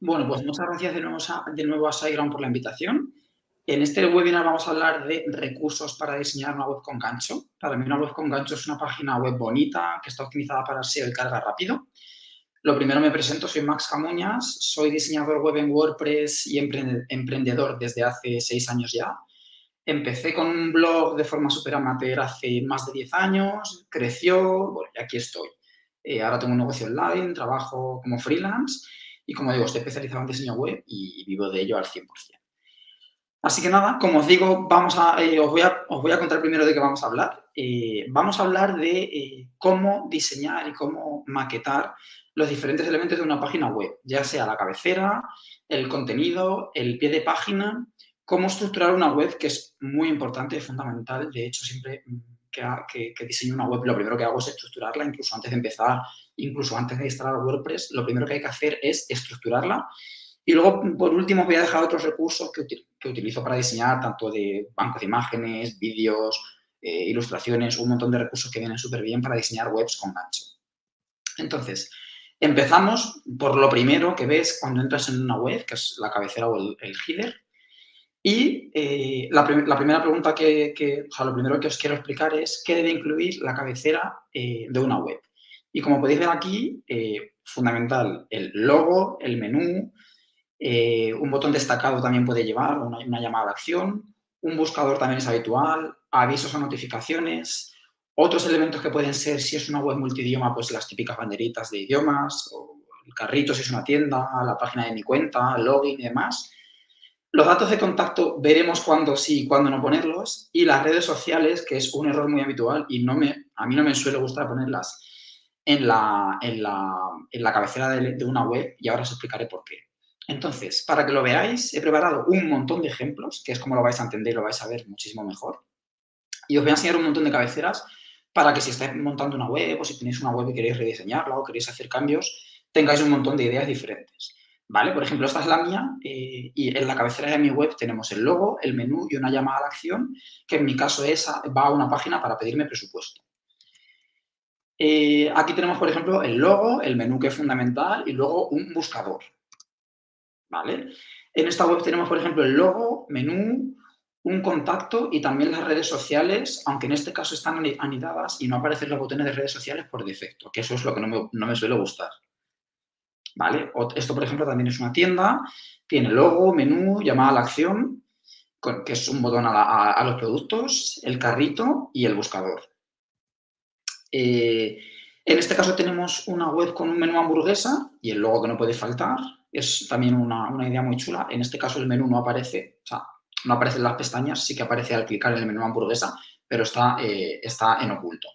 Bueno, pues muchas gracias de nuevo a SiteGround por la invitación. En este webinar vamos a hablar de recursos para diseñar una web con gancho. Para mí una web con gancho es una página web bonita que está optimizada para SEO y carga rápido. Lo primero me presento, soy Max Camuñas, soy diseñador web en WordPress y emprendedor desde hace 6 años ya. Empecé con un blog de forma súper amateur hace más de 10 años, creció, bueno, y aquí estoy. Ahora tengo un negocio online, trabajo como freelance y, como digo, estoy especializado en diseño web y vivo de ello al 100%. Así que nada, como os digo, os voy a contar primero de qué vamos a hablar. Vamos a hablar de cómo diseñar y cómo maquetar los diferentes elementos de una página web, ya sea la cabecera, el contenido, el pie de página, cómo estructurar una web, que es muy importante y fundamental. De hecho, siempre que diseño una web, lo primero que hago es estructurarla, incluso antes de empezar, incluso antes de instalar WordPress, lo primero que hay que hacer es estructurarla. Y luego, por último, os voy a dejar otros recursos que utilizo para diseñar, tanto de bancos de imágenes, vídeos, ilustraciones, un montón de recursos que vienen súper bien para diseñar webs con gancho. Entonces, empezamos por lo primero que ves cuando entras en una web, que es la cabecera o el header. Y la primera pregunta lo primero que os quiero explicar es qué debe incluir la cabecera de una web. Y como podéis ver aquí, fundamental, el logo, el menú, un botón destacado también puede llevar una llamada a la acción, un buscador también es habitual, avisos o notificaciones, otros elementos que pueden ser, si es una web multidioma, pues las típicas banderitas de idiomas, o el carrito si es una tienda, la página de mi cuenta, el login y demás. Los datos de contacto veremos cuándo sí y cuándo no ponerlos, y las redes sociales, que es un error muy habitual y a mí no me suele gustar ponerlas en la cabecera de una web, y ahora os explicaré por qué. Entonces, para que lo veáis, he preparado un montón de ejemplos, que es como lo vais a entender y lo vais a ver muchísimo mejor. Y os voy a enseñar un montón de cabeceras para que, si estáis montando una web o si tenéis una web y queréis rediseñarla o queréis hacer cambios, tengáis un montón de ideas diferentes. ¿Vale? Por ejemplo, esta es la mía y en la cabecera de mi web tenemos el logo, el menú y una llamada a la acción, que en mi caso va a una página para pedirme presupuesto. Aquí tenemos, por ejemplo, el logo, el menú, que es fundamental, y luego un buscador. ¿Vale? En esta web tenemos, por ejemplo, el logo, menú, un contacto y también las redes sociales, aunque en este caso están anidadas y no aparecen los botones de redes sociales por defecto, que eso es lo que no me suele gustar. ¿Vale? Esto, por ejemplo, también es una tienda, tiene logo, menú, llamada a la acción, que es un botón a los productos, el carrito y el buscador. En este caso tenemos una web con un menú hamburguesa y el logo que no puede faltar. Es también una idea muy chula. En este caso el menú no aparece, o sea, no aparece en las pestañas, sí que aparece al clicar en el menú hamburguesa, pero está en oculto.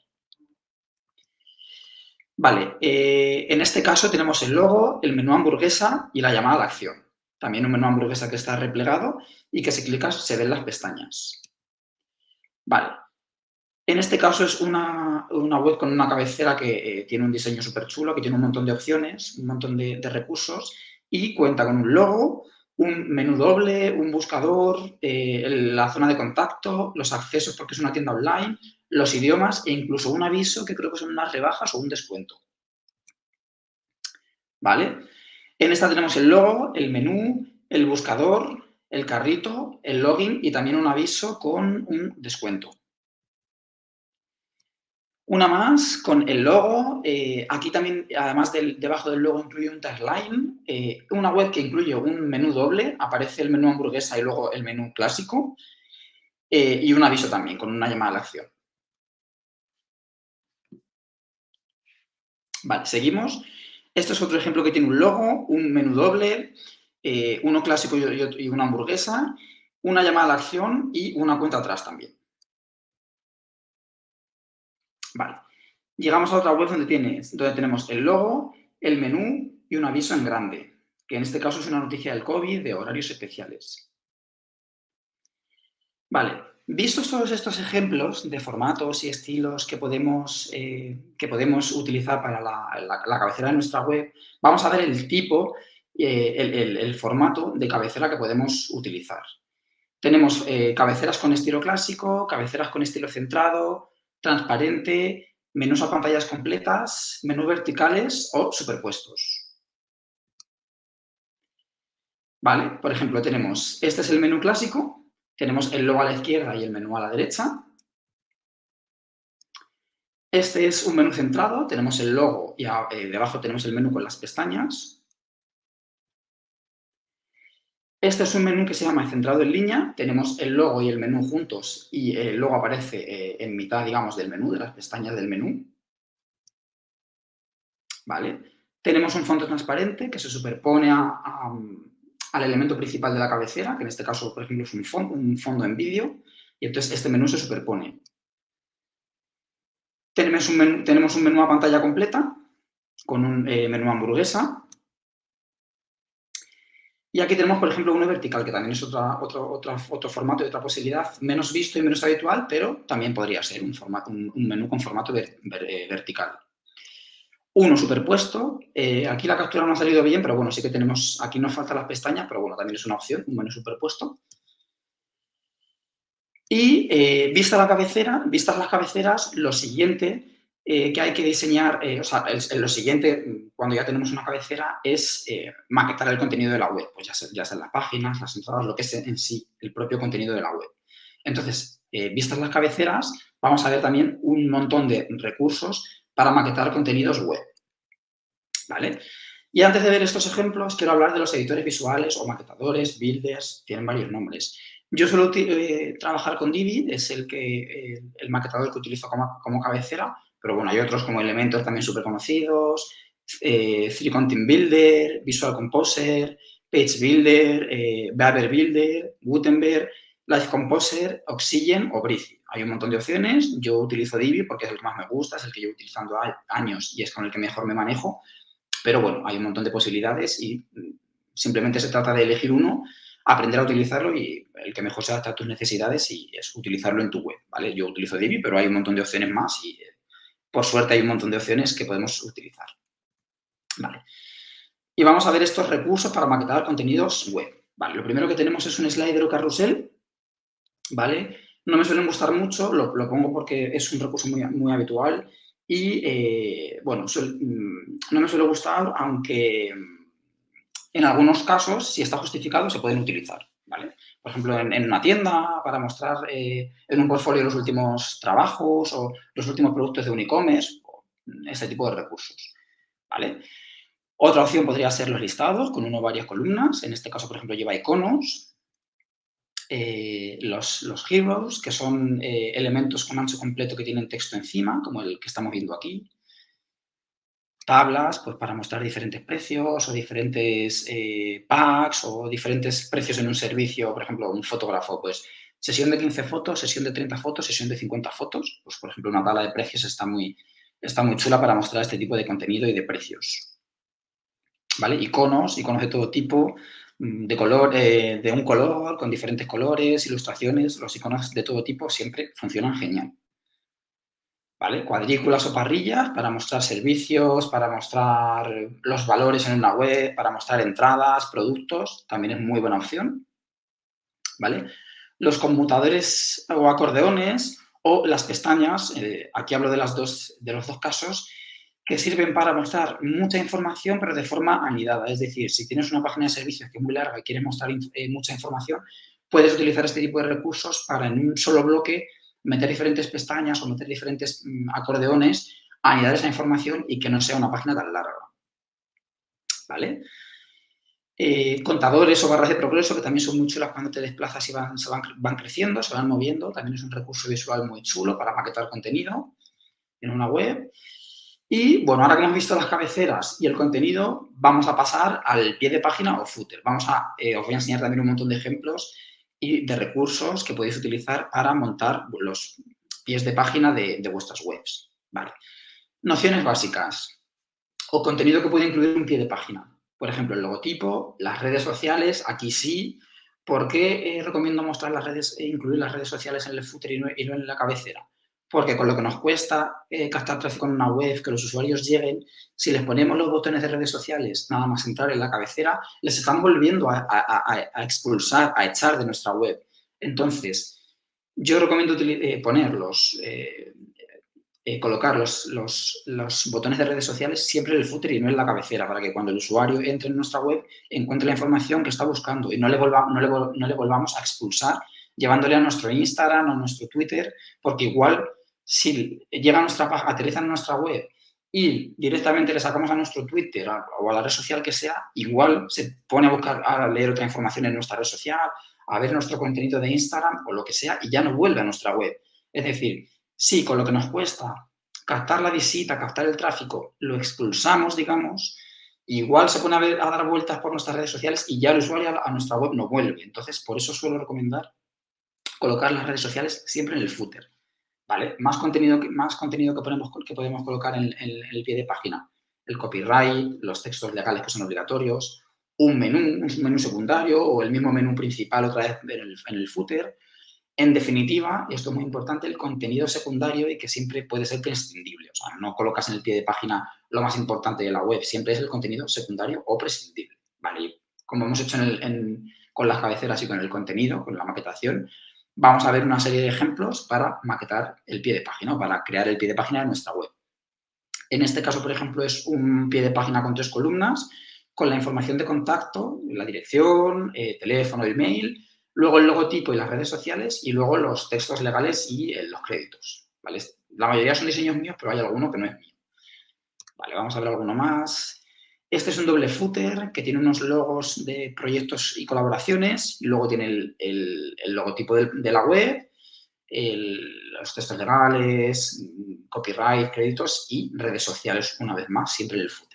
Vale, en este caso tenemos el logo, el menú hamburguesa y la llamada a la acción. También un menú hamburguesa que está replegado y que si clicas se ven las pestañas. Vale, en este caso es una web con una cabecera que tiene un diseño súper chulo, que tiene un montón de opciones, un montón de recursos y cuenta con un logo, un menú doble, un buscador, la zona de contacto, los accesos porque es una tienda online, los idiomas e incluso un aviso que creo que son unas rebajas o un descuento. ¿Vale? En esta tenemos el logo, el menú, el buscador, el carrito, el login y también un aviso con un descuento. Una más con el logo. Aquí también, además debajo del logo, incluye un tagline. Una web que incluye un menú doble. Aparece el menú hamburguesa y luego el menú clásico. Y un aviso también, con una llamada a la acción. Vale, seguimos. Este es otro ejemplo que tiene un logo, un menú doble, uno clásico y una hamburguesa, una llamada a la acción y una cuenta atrás también. Vale. Llegamos a otra web donde tenemos el logo, el menú y un aviso en grande, que en este caso es una noticia del COVID, de horarios especiales. Vale, vistos todos estos ejemplos de formatos y estilos que podemos utilizar para la cabecera de nuestra web, vamos a ver el tipo, el formato de cabecera que podemos utilizar. Tenemos cabeceras con estilo clásico, cabeceras con estilo centrado, transparente, menús a pantallas completas, menús verticales o superpuestos. ¿vale? Por ejemplo, tenemos, este es el menú clásico, tenemos el logo a la izquierda y el menú a la derecha. Este es un menú centrado, tenemos el logo y debajo tenemos el menú con las pestañas. Este es un menú que se llama centrado en línea, tenemos el logo y el menú juntos y el logo aparece en mitad, digamos, del menú, de las pestañas del menú. ¿Vale? Tenemos un fondo transparente que se superpone al elemento principal de la cabecera, que en este caso, por ejemplo, es un fondo en vídeo, y entonces este menú se superpone. Tenemos un menú a pantalla completa, con un menú hamburguesa, y aquí tenemos, por ejemplo, uno vertical, que también es otro formato y otra posibilidad, menos visto y menos habitual, pero también podría ser un menú con formato vertical. Uno superpuesto, aquí la captura no ha salido bien, pero bueno, sí que tenemos, aquí nos faltan las pestañas, pero bueno, también es una opción, un menú superpuesto. Y vistas las cabeceras, lo siguiente que hay que diseñar, lo siguiente, cuando ya tenemos una cabecera, es maquetar el contenido de la web, pues ya sean las páginas, las entradas, lo que es en sí, el propio contenido de la web. Entonces, vistas las cabeceras, vamos a ver también un montón de recursos para maquetar contenidos web, ¿vale? Y antes de ver estos ejemplos, quiero hablar de los editores visuales o maquetadores, builders, tienen varios nombres. Yo suelo trabajar con Divi, es el maquetador que utilizo como cabecera, pero bueno, hay otros como Elementor también súper conocidos, 3Content Builder, Visual Composer, Page Builder, Beaver Builder, Gutenberg, Live Composer, Oxygen o Brizy. Hay un montón de opciones, yo utilizo Divi porque es el que más me gusta, es el que llevo utilizando años y es con el que mejor me manejo, pero bueno, hay un montón de posibilidades y simplemente se trata de elegir uno, aprender a utilizarlo y el que mejor se adapte a tus necesidades y es utilizarlo en tu web, ¿vale? Yo utilizo Divi, pero hay un montón de opciones más y por suerte hay un montón de opciones que podemos utilizar, ¿vale? Y vamos a ver estos recursos para maquetar contenidos web, ¿vale? Lo primero que tenemos es un slider o carrusel, ¿vale? No me suelen gustar mucho, lo pongo porque es un recurso muy, muy habitual y, bueno, no me suele gustar, aunque en algunos casos, si está justificado, se pueden utilizar, ¿vale? Por ejemplo, en una tienda, para mostrar en un portfolio los últimos trabajos o los últimos productos de un e-commerce, este tipo de recursos, ¿vale? Otra opción podría ser los listados, con una o varias columnas. En este caso, por ejemplo, lleva iconos. Los heroes, que son elementos con ancho completo que tienen texto encima, como el que estamos viendo aquí. Tablas, pues para mostrar diferentes precios o diferentes packs o diferentes precios en un servicio, por ejemplo, un fotógrafo, pues sesión de 15 fotos, sesión de 30 fotos, sesión de 50 fotos, pues por ejemplo una tabla de precios está muy chula para mostrar este tipo de contenido y de precios, ¿vale? Iconos de todo tipo, de color, de un color, con diferentes colores, ilustraciones, los iconos de todo tipo siempre funcionan genial. ¿Vale? Cuadrículas o parrillas para mostrar servicios, para mostrar los valores en una web, para mostrar entradas, productos, también es muy buena opción, ¿vale? Los conmutadores o acordeones o las pestañas, aquí hablo de los dos casos, que sirven para mostrar mucha información pero de forma anidada. Es decir, si tienes una página de servicios que es muy larga y quieres mostrar mucha información, puedes utilizar este tipo de recursos para en un solo bloque meter diferentes pestañas o meter diferentes acordeones, anidar esa información y que no sea una página tan larga, ¿vale? Contadores o barras de progreso, que también son muy chulas cuando te desplazas y van creciendo, se van moviendo. También es un recurso visual muy chulo para maquetar contenido en una web. Y, bueno, ahora que hemos visto las cabeceras y el contenido, vamos a pasar al pie de página o footer. Os voy a enseñar también un montón de ejemplos y de recursos que podéis utilizar para montar los pies de página de vuestras webs. Vale. Nociones básicas o contenido que puede incluir un pie de página. Por ejemplo, el logotipo, las redes sociales, aquí sí. ¿Por qué recomiendo mostrar las redes e incluir las redes sociales en el footer y no en la cabecera? Porque con lo que nos cuesta captar tráfico en una web, que los usuarios lleguen, si les ponemos los botones de redes sociales nada más entrar en la cabecera, les están volviendo a expulsar, a echar de nuestra web. Entonces, yo recomiendo ponerlos colocar los botones de redes sociales siempre en el footer y no en la cabecera, para que cuando el usuario entre en nuestra web encuentre la información que está buscando y no le volvamos a expulsar llevándole a nuestro Instagram o a nuestro Twitter, porque igual si llega a nuestra página, aterriza en nuestra web y directamente le sacamos a nuestro Twitter o a la red social que sea, igual se pone a buscar, a leer otra información en nuestra red social, a ver nuestro contenido de Instagram o lo que sea y ya no vuelve a nuestra web. Es decir, si con lo que nos cuesta captar la visita, captar el tráfico, lo expulsamos, digamos, igual se pone a dar vueltas por nuestras redes sociales y ya el usuario a nuestra web no vuelve. Entonces, por eso suelo recomendar colocar las redes sociales siempre en el footer, ¿vale? Más contenido que podemos colocar en el pie de página. El copyright, los textos legales que son obligatorios, un menú secundario o el mismo menú principal otra vez en el footer. En definitiva, y esto es muy importante, el contenido secundario y que siempre puede ser prescindible. O sea, no colocas en el pie de página lo más importante de la web, siempre es el contenido secundario o prescindible, ¿vale? Y como hemos hecho con las cabeceras y con el contenido, con la maquetación, vamos a ver una serie de ejemplos para maquetar el pie de página o para crear el pie de página de nuestra web. En este caso, por ejemplo, es un pie de página con 3 columnas con la información de contacto, la dirección, teléfono, email, luego el logotipo y las redes sociales y luego los textos legales y los créditos, ¿vale? La mayoría son diseños míos, pero hay alguno que no es mío. Vale, vamos a ver alguno más. Este es un doble footer que tiene unos logos de proyectos y colaboraciones y luego tiene el logotipo de la web, los textos legales, copyright, créditos y redes sociales, una vez más, siempre en el footer.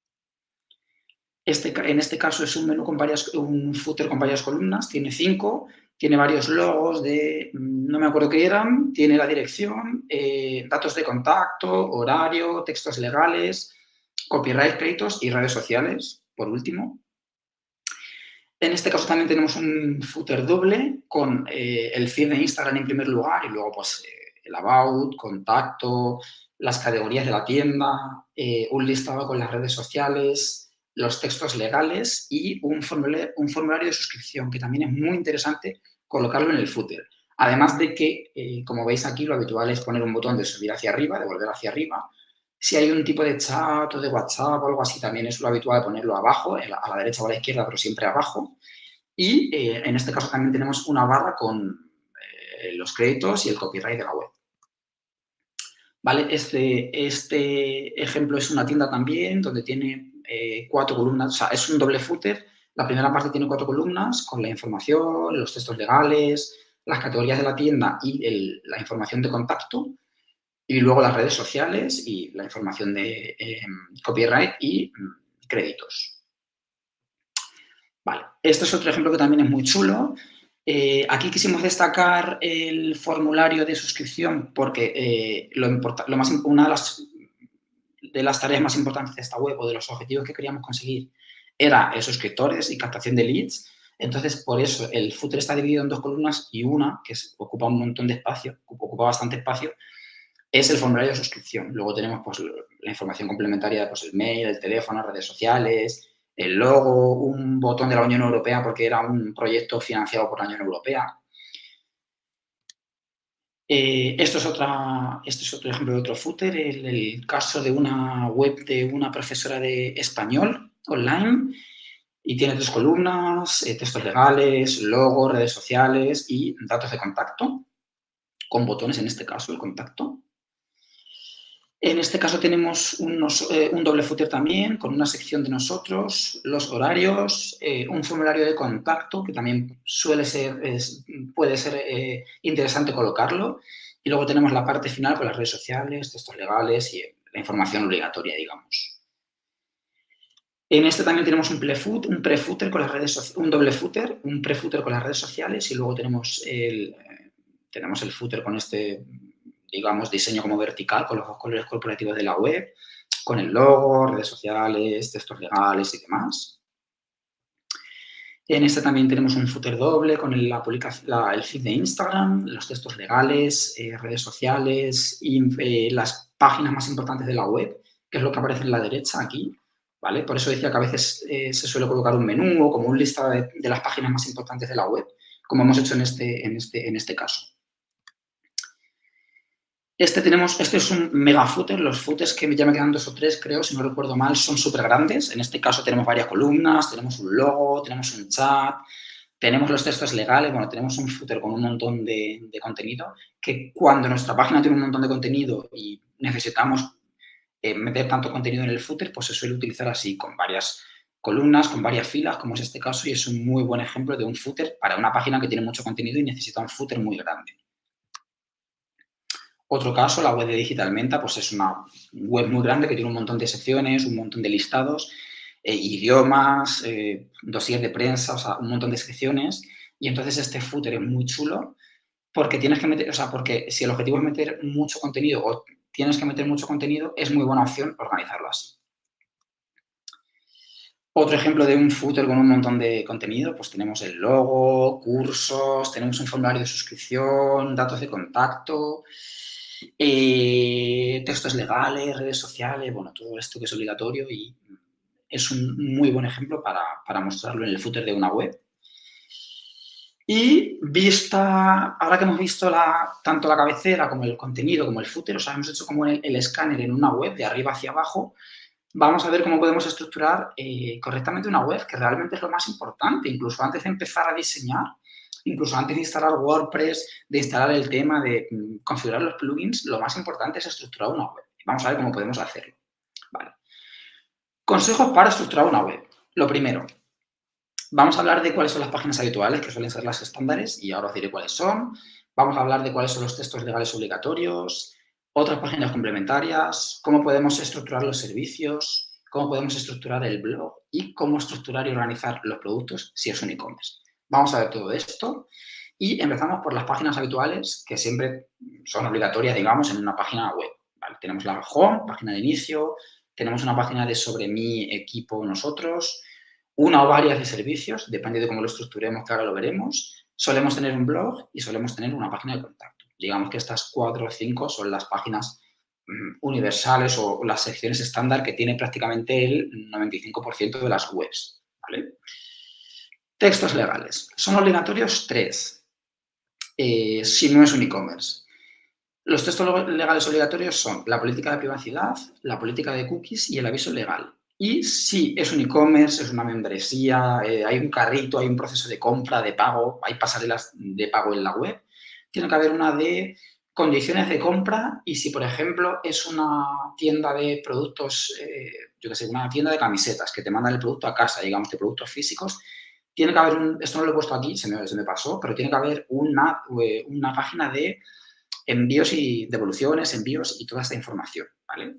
En este caso es un menú un footer con varias columnas, tiene 5, tiene varios logos no me acuerdo qué eran, tiene la dirección, datos de contacto, horario, textos legales, copyright, créditos y redes sociales, por último. En este caso también tenemos un footer doble con el feed de Instagram en primer lugar y luego pues el about, contacto, las categorías de la tienda, un listado con las redes sociales, los textos legales y un formulario de suscripción que también es muy interesante colocarlo en el footer. Además de que, como veis aquí, lo habitual es poner un botón de subir hacia arriba, de volver hacia arriba. Si hay un tipo de chat o de WhatsApp o algo así, también es lo habitual ponerlo abajo, a la derecha o a la izquierda, pero siempre abajo. Y en este caso también tenemos una barra con los créditos y el copyright de la web. ¿Vale? Este ejemplo es una tienda también donde tiene 4 columnas, o sea, es un doble footer. La primera parte tiene 4 columnas con la información, los textos legales, las categorías de la tienda y la información de contacto. Y luego las redes sociales y la información de copyright y créditos. Vale, este es otro ejemplo que también es muy chulo. Aquí quisimos destacar el formulario de suscripción porque una de las tareas más importantes de esta web o de los objetivos que queríamos conseguir era suscriptores y captación de leads. Entonces, por eso el footer está dividido en 2 columnas y una, que ocupa un montón de espacio, ocupa bastante espacio, es el formulario de suscripción. Luego tenemos pues, la información complementaria, pues, el mail, el teléfono, redes sociales, el logo, un botón de la Unión Europea porque era un proyecto financiado por la Unión Europea. Esto es otro ejemplo de otro footer, el caso de una web de una profesora de español online y tiene 3 columnas, textos legales, logo, redes sociales y datos de contacto, con botones en este caso, el contacto. En este caso tenemos un doble footer también con una sección de nosotros, los horarios, un formulario de contacto que también puede ser interesante colocarlo. Y luego tenemos la parte final con las redes sociales, textos legales y la información obligatoria, digamos. En este también tenemos un pre-footer con las redes, un doble footer, un pre-footer con las redes sociales y luego tenemos el footer con este, digamos, diseño como vertical con los 2 colores corporativos de la web, con el logo, redes sociales, textos legales y demás. En este también tenemos un footer doble con el feed de Instagram, los textos legales, redes sociales y las páginas más importantes de la web, que es lo que aparece en la derecha aquí, ¿vale? Por eso decía que a veces se suele colocar un menú o como un listado de las páginas más importantes de la web, como hemos hecho en este caso. Este es un mega footer. Los footers que ya me quedan 2 o 3, creo, si no recuerdo mal, son súper grandes. En este caso tenemos varias columnas, tenemos un logo, tenemos un chat, tenemos los textos legales. Bueno, tenemos un footer con un montón de contenido que cuando nuestra página tiene un montón de contenido y necesitamos meter tanto contenido en el footer, pues se suele utilizar así, con varias columnas, con varias filas, como es este caso, y es un muy buen ejemplo de un footer para una página que tiene mucho contenido y necesita un footer muy grande. Otro caso, la web de Digital Menta, pues es una web muy grande que tiene un montón de secciones, un montón de listados, idiomas, dossier de prensa, o sea, un montón de secciones. Y entonces este footer es muy chulo porque tienes que meter, o sea, porque si el objetivo es meter mucho contenido o tienes que meter mucho contenido, es muy buena opción organizarlo así. Otro ejemplo de un footer con un montón de contenido, pues tenemos el logo, cursos, tenemos un formulario de suscripción, datos de contacto, textos legales, redes sociales, bueno, todo esto que es obligatorio y es un muy buen ejemplo para mostrarlo en el footer de una web. Y ahora que hemos visto tanto la cabecera como el contenido, como el footer, o sea, hemos hecho como el escáner en una web de arriba hacia abajo, vamos a ver cómo podemos estructurar correctamente una web, que realmente es lo más importante, incluso antes de empezar a diseñar, incluso antes de instalar WordPress, de instalar el tema, de configurar los plugins, lo más importante es estructurar una web. Vamos a ver cómo podemos hacerlo. Vale. Consejos para estructurar una web. Lo primero, vamos a hablar de cuáles son las páginas habituales, que suelen ser las estándares, y ahora os diré cuáles son. Vamos a hablar de cuáles son los textos legales obligatorios, otras páginas complementarias, cómo podemos estructurar los servicios, cómo podemos estructurar el blog y cómo estructurar y organizar los productos si es un e-commerce. Vamos a ver todo esto y empezamos por las páginas habituales que siempre son obligatorias, digamos, en una página web. ¿Vale? Tenemos la home, página de inicio, tenemos una página de sobre mi equipo, nosotros, una o varias de servicios, depende de cómo lo estructuremos, que ahora lo veremos. Solemos tener un blog y solemos tener una página de contacto. Digamos que estas 4 o 5 son las páginas universales o las secciones estándar que tiene prácticamente el 95% de las webs. ¿Vale? Textos legales. Son obligatorios 3, si no es un e-commerce. Los textos legales obligatorios son la política de privacidad, la política de cookies y el aviso legal. Y si es un e-commerce, es una membresía, hay un carrito, hay un proceso de compra, de pago, hay pasarelas de pago en la web, tiene que haber una de condiciones de compra y si, por ejemplo, es una tienda de productos, yo qué sé, una tienda de camisetas que te mandan el producto a casa, digamos, de productos físicos, tiene que haber esto no lo he puesto aquí, se me pasó, pero tiene que haber una página de envíos y devoluciones, envíos y toda esta información, ¿vale?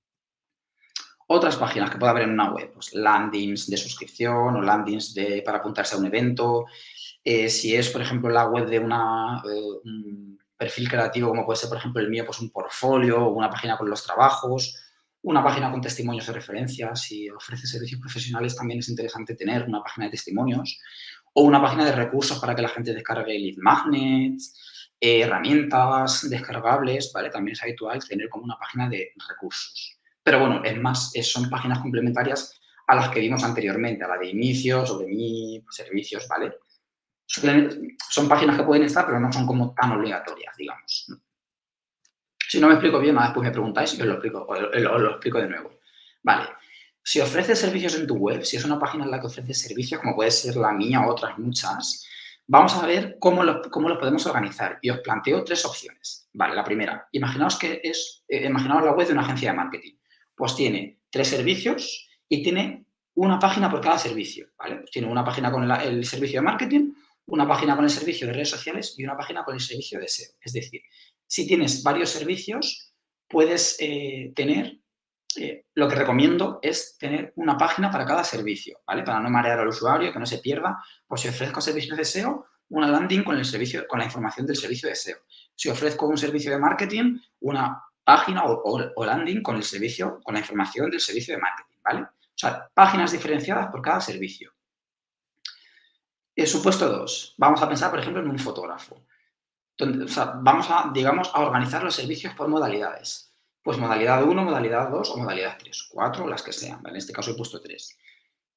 Otras páginas que puede haber en una web, pues landings de suscripción o landings para apuntarse a un evento. Si es, por ejemplo, la web de un perfil creativo, como puede ser, por ejemplo, el mío, pues un portfolio o una página con los trabajos, una página con testimonios de referencia. Si ofrece servicios profesionales, también es interesante tener una página de testimonios o una página de recursos para que la gente descargue lead magnets, herramientas descargables, ¿vale? También es habitual tener como una página de recursos. Pero bueno, es más, son páginas complementarias a las que vimos anteriormente, a la de inicio, sobre mi servicios, ¿vale? Son páginas que pueden estar, pero no son como tan obligatorias, digamos. Si no me explico bien, después me preguntáis y os lo explico de nuevo. Vale. Si ofreces servicios en tu web, si es una página en la que ofreces servicios, como puede ser la mía o otras muchas, vamos a ver cómo los podemos organizar. Y os planteo 3 opciones. Vale, la primera, imaginaos la web de una agencia de marketing. Pues tiene 3 servicios y tiene una página por cada servicio, ¿vale? Pues tiene una página con el servicio de marketing, una página con el servicio de redes sociales y una página con el servicio de SEO. Es decir, si tienes varios servicios, puedes tener, lo que recomiendo es tener una página para cada servicio, ¿vale? Para no marear al usuario, que no se pierda. Pues si ofrezco servicios de SEO, una landing con la información del servicio de SEO. Si ofrezco un servicio de marketing, una página o landing con la información del servicio de marketing, ¿vale? O sea, páginas diferenciadas por cada servicio. Supuesto 2. Vamos a pensar, por ejemplo, en un fotógrafo. Vamos a organizar los servicios por modalidades. Pues modalidad 1, modalidad 2 o modalidad 3. 4 o las que sean. ¿Vale? En este caso he puesto 3.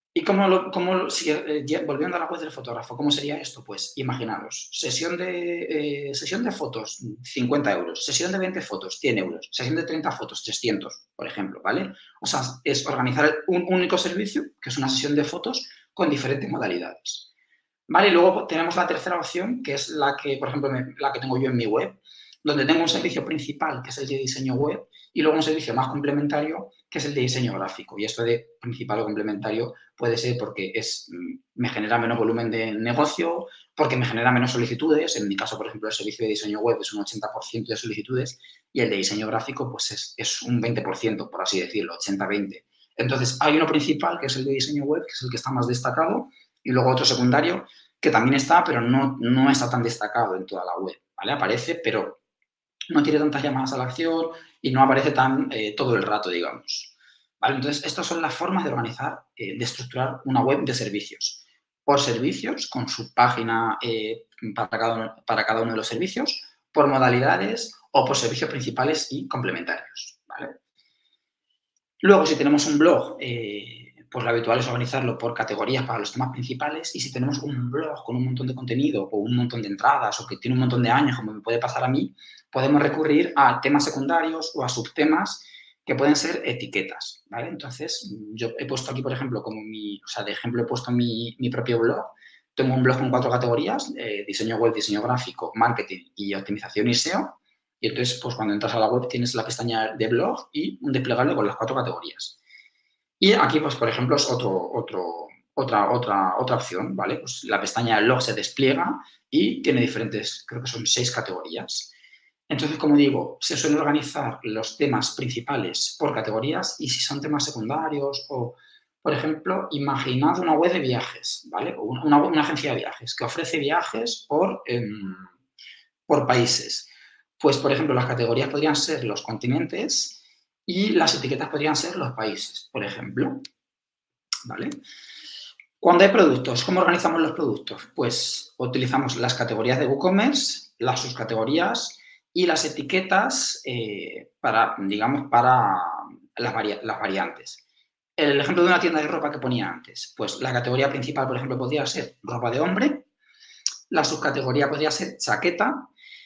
Y volviendo a la web del fotógrafo, ¿cómo sería esto? Pues imaginaros, sesión de fotos, 50 euros, sesión de 20 fotos, 100 euros, sesión de 30 fotos, 300, por ejemplo, ¿vale? O sea, es organizar un único servicio, que es una sesión de fotos, con diferentes modalidades. ¿Vale? Y luego tenemos la tercera opción, que es la que, por ejemplo, la que tengo yo en mi web, donde tengo un servicio principal, que es el de diseño web, y luego un servicio más complementario, que es el de diseño gráfico. Y esto de principal o complementario puede ser porque me genera menos volumen de negocio, porque me genera menos solicitudes. En mi caso, por ejemplo, el servicio de diseño web es un 80% de solicitudes y el de diseño gráfico pues es un 20%, por así decirlo, 80-20. Entonces, hay uno principal, que es el de diseño web, que es el que está más destacado, y luego otro secundario, que también está, pero no está tan destacado en toda la web, ¿vale? Aparece, pero no tiene tantas llamadas a la acción y no aparece tan todo el rato, digamos. ¿Vale? Entonces, estas son las formas de organizar, de estructurar una web de servicios. Por servicios, con su página para cada uno de los servicios, por modalidades o por servicios principales y complementarios. ¿Vale? Luego, si tenemos un blog, pues lo habitual es organizarlo por categorías para los temas principales, y si tenemos un blog con un montón de contenido o un montón de entradas o que tiene un montón de años, como me puede pasar a mí, podemos recurrir a temas secundarios o a subtemas que pueden ser etiquetas, ¿vale? Entonces, yo he puesto aquí, por ejemplo, de ejemplo he puesto mi propio blog. Tengo un blog con 4 categorías, diseño web, diseño gráfico, marketing y optimización y SEO. Y entonces, pues cuando entras a la web tienes la pestaña de blog y un desplegable con las 4 categorías. Y aquí, pues, por ejemplo, es otra opción, ¿vale? Pues la pestaña de blog se despliega y tiene diferentes, creo que son 6 categorías. Entonces, como digo, se suelen organizar los temas principales por categorías, y si son temas secundarios o, por ejemplo, imaginad una web de viajes, ¿vale? O una agencia de viajes que ofrece viajes por países. Pues, por ejemplo, las categorías podrían ser los continentes y las etiquetas podrían ser los países, por ejemplo. ¿Vale? Cuando hay productos, ¿cómo organizamos los productos? Pues utilizamos las categorías de WooCommerce, las subcategorías y las etiquetas para las variantes. El ejemplo de una tienda de ropa que ponía antes, pues la categoría principal, por ejemplo, podría ser ropa de hombre, la subcategoría podría ser chaqueta,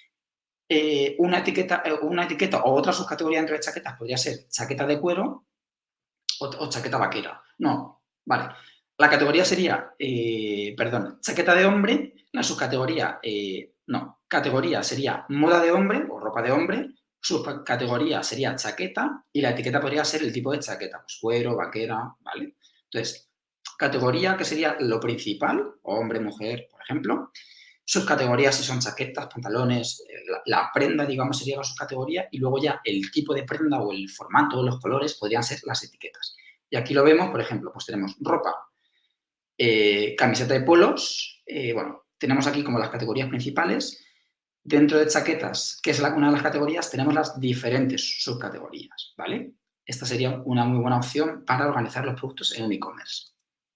una etiqueta o otra subcategoría dentro de chaquetas podría ser chaqueta de cuero o chaqueta vaquera. No, vale. La categoría sería, chaqueta de hombre. La subcategoría, categoría sería moda de hombre o ropa de hombre. Subcategoría sería chaqueta y la etiqueta podría ser el tipo de chaqueta, pues cuero, vaquera, ¿vale? Entonces, categoría, que sería lo principal, hombre, mujer, por ejemplo. Subcategorías, si son chaquetas, pantalones, la prenda, digamos, sería la subcategoría, y luego ya el tipo de prenda o el formato o los colores podrían ser las etiquetas. Y aquí lo vemos, por ejemplo, pues tenemos ropa, camiseta de polos, tenemos aquí como las categorías principales. Dentro de chaquetas, que es una de las categorías, tenemos las diferentes subcategorías, ¿vale? Esta sería una muy buena opción para organizar los productos en un e-commerce.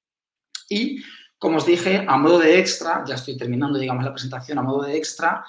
Y, como os dije, a modo de extra, ya estoy terminando, digamos, la presentación, a modo de extra,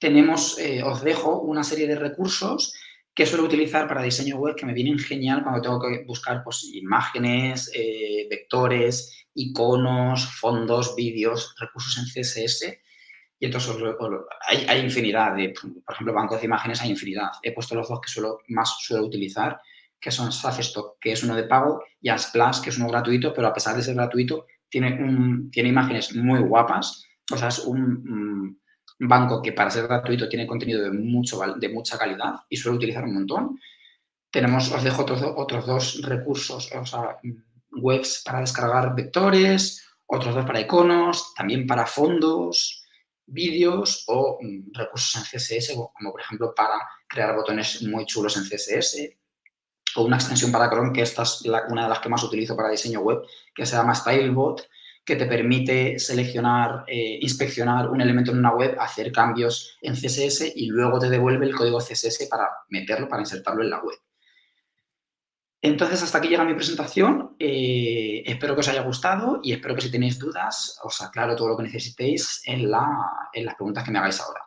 os dejo una serie de recursos que suelo utilizar para diseño web, que me vienen genial cuando tengo que buscar, pues, imágenes, vectores, iconos, fondos, vídeos, recursos en CSS. Y entonces hay infinidad por ejemplo, bancos de imágenes hay infinidad. He puesto los dos que más suelo utilizar, que son Shutterstock, que es uno de pago, y Unsplash, que es uno gratuito, pero a pesar de ser gratuito, tiene imágenes muy guapas. O sea, es un banco que, para ser gratuito, tiene contenido de mucha calidad y suelo utilizar un montón. Os dejo otros 2 recursos, o sea, webs para descargar vectores, otros 2 para iconos, también para fondos, vídeos o recursos en CSS, como por ejemplo para crear botones muy chulos en CSS, o una extensión para Chrome, que esta es una de las que más utilizo para diseño web, que se llama Stylebot, que te permite seleccionar, inspeccionar un elemento en una web, hacer cambios en CSS y luego te devuelve el código CSS para meterlo, para insertarlo en la web. Entonces, hasta aquí llega mi presentación. Espero que os haya gustado y espero que, si tenéis dudas, os aclaro todo lo que necesitéis en las preguntas que me hagáis ahora.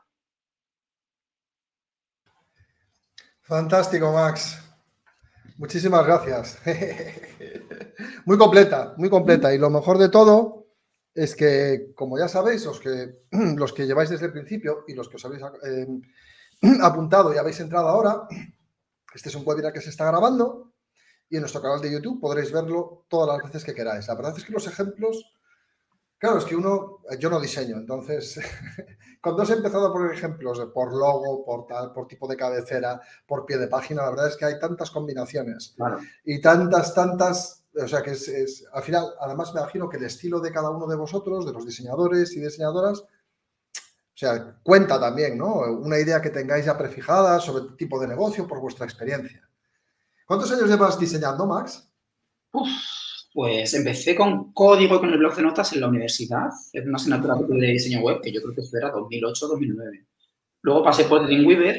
Fantástico, Max. Muchísimas gracias. Muy completa, muy completa. Y lo mejor de todo es que, como ya sabéis, los que lleváis desde el principio y los que os habéis apuntado y habéis entrado ahora, este es un webinar que se está grabando y en nuestro canal de YouTube podréis verlo todas las veces que queráis. La verdad es que los ejemplos, claro, es que yo no diseño, entonces, cuando has empezado a poner ejemplos por logo, por tal, por tipo de cabecera, por pie de página, la verdad es que hay tantas combinaciones Claro. y tantas, o sea que al final, además me imagino que el estilo de cada uno de vosotros, de los diseñadores y diseñadoras, o sea, cuenta también, ¿no? Una idea que tengáis ya prefijada sobre el tipo de negocio por vuestra experiencia. ¿Cuántos años llevas diseñando, Max? Pues empecé con código y con el blog de notas en la universidad, en una asignatura de diseño web, que yo creo que esto era 2008-2009. Luego pasé por Dreamweaver.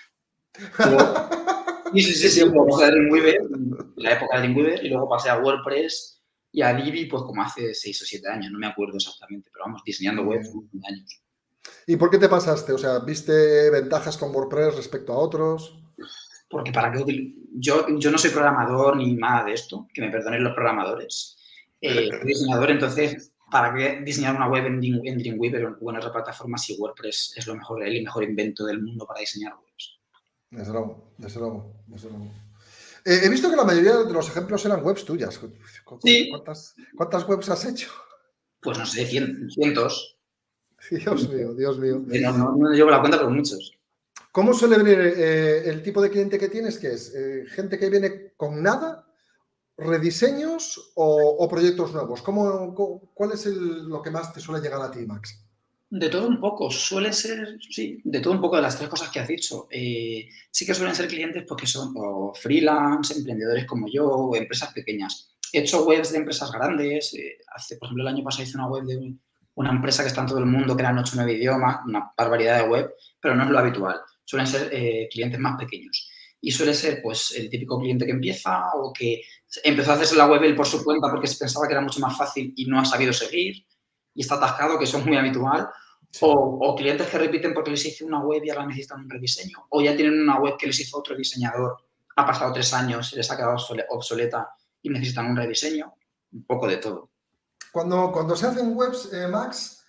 Sí, luego pasé a Dreamweaver, la época de Dreamweaver, y luego pasé a WordPress y a Divi, pues como hace 6 o 7 años, no me acuerdo exactamente, pero vamos, diseñando web un montón de años. ¿Y por qué te pasaste? O sea, ¿viste ventajas con WordPress respecto a otros? Porque para qué yo no soy programador ni nada de esto, que me perdonen los programadores. Soy diseñador, entonces, ¿para qué diseñar una web en Dreamweaver o en otra plataforma si WordPress es el mejor invento del mundo para diseñar webs? Desde luego, desde luego, desde luego. He visto que la mayoría de los ejemplos eran webs tuyas. Sí. ¿Cuántas webs has hecho? Pues no sé, cientos. Dios mío, Dios mío. No llevo la cuenta, pero muchos. ¿Cómo suele venir el tipo de cliente que tienes? ¿Qué es? ¿Gente que viene con nada? ¿Rediseños o proyectos nuevos? ¿Cuál es lo que más te suele llegar a ti, Max? De todo un poco, suele ser, sí, de todo un poco de las tres cosas que has dicho. Sí que suelen ser clientes porque son o freelance, emprendedores como yo, o empresas pequeñas. He hecho webs de empresas grandes. Por ejemplo, el año pasado hice una web de una empresa que está en todo el mundo, que eran 8 o 9 idiomas, una barbaridad de web, pero no es lo habitual. Suelen ser clientes más pequeños. Y suele ser, pues, el típico cliente que empieza o que empezó a hacerse la web él por su cuenta porque se pensaba que era mucho más fácil y no ha sabido seguir y está atascado, que eso es muy habitual. Sí. O clientes que repiten porque les hice una web y ahora necesitan un rediseño. O ya tienen una web que les hizo otro diseñador, ha pasado 3 años, se les ha quedado obsoleta y necesitan un rediseño. Un poco de todo. Cuando se hacen webs, Max,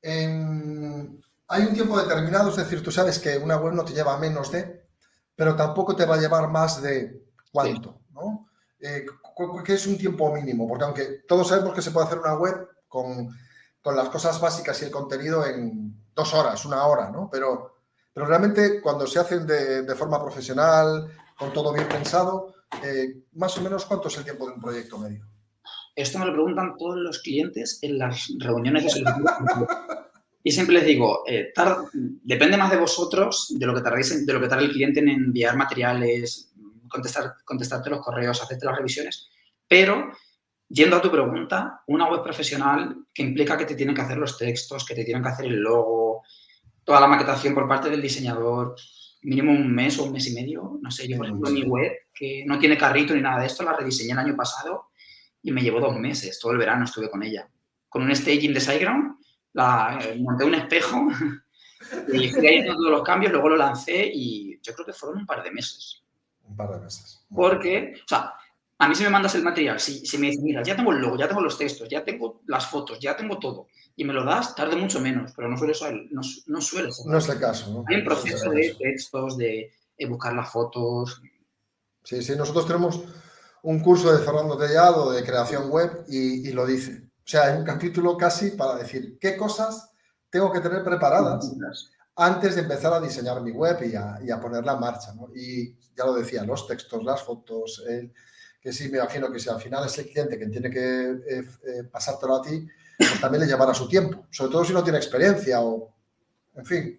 hay un tiempo determinado, es decir, tú sabes que una web no te lleva menos de, pero tampoco te va a llevar más de cuánto, sí, ¿no? ¿Qué es un tiempo mínimo? Porque aunque todos sabemos que se puede hacer una web con las cosas básicas y el contenido en 2 horas, 1 hora, ¿no? Pero realmente cuando se hacen de forma profesional, con todo bien pensado, más o menos, ¿cuánto es el tiempo de un proyecto medio? Esto me lo preguntan todos los clientes en las reuniones de solicitud. Y siempre les digo, depende más de vosotros, de lo que tarde el cliente en enviar materiales, contestarte los correos, hacerte las revisiones, pero yendo a tu pregunta, una web profesional que implica que te tienen que hacer los textos, que te tienen que hacer el logo, toda la maquetación por parte del diseñador, mínimo 1 mes o 1 mes y medio. No sé, yo por ejemplo mi web, que no tiene carrito ni nada de esto, la rediseñé el año pasado y me llevó 2 meses, todo el verano estuve con ella. Con un staging de SiteGround, monté un espejo y fui ahí haciendo todos los cambios, luego lo lancé y yo creo que fueron un par de meses. Un par de meses. Porque, o sea, a mí si me mandas el material, si me dices, mira, ya tengo el logo, ya tengo los textos, ya tengo las fotos, ya tengo todo, y me lo das, tarde mucho menos, pero no suele ser. No es el caso, ¿no? Hay un proceso de textos, de buscar las fotos. Sí, nosotros tenemos un curso de Fernando Tellado de creación web y lo dice. O sea, hay un capítulo casi para decir qué cosas tengo que tener preparadas antes de empezar a diseñar mi web y a ponerla en marcha, ¿no? Y ya lo decía, los textos, las fotos, que sí, me imagino que si al final es el cliente que tiene que pasártelo a ti, pues también le llevará su tiempo, sobre todo si no tiene experiencia o, en fin.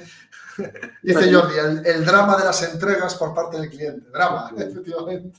Dice Jordi, el drama de las entregas por parte del cliente. Drama, efectivamente.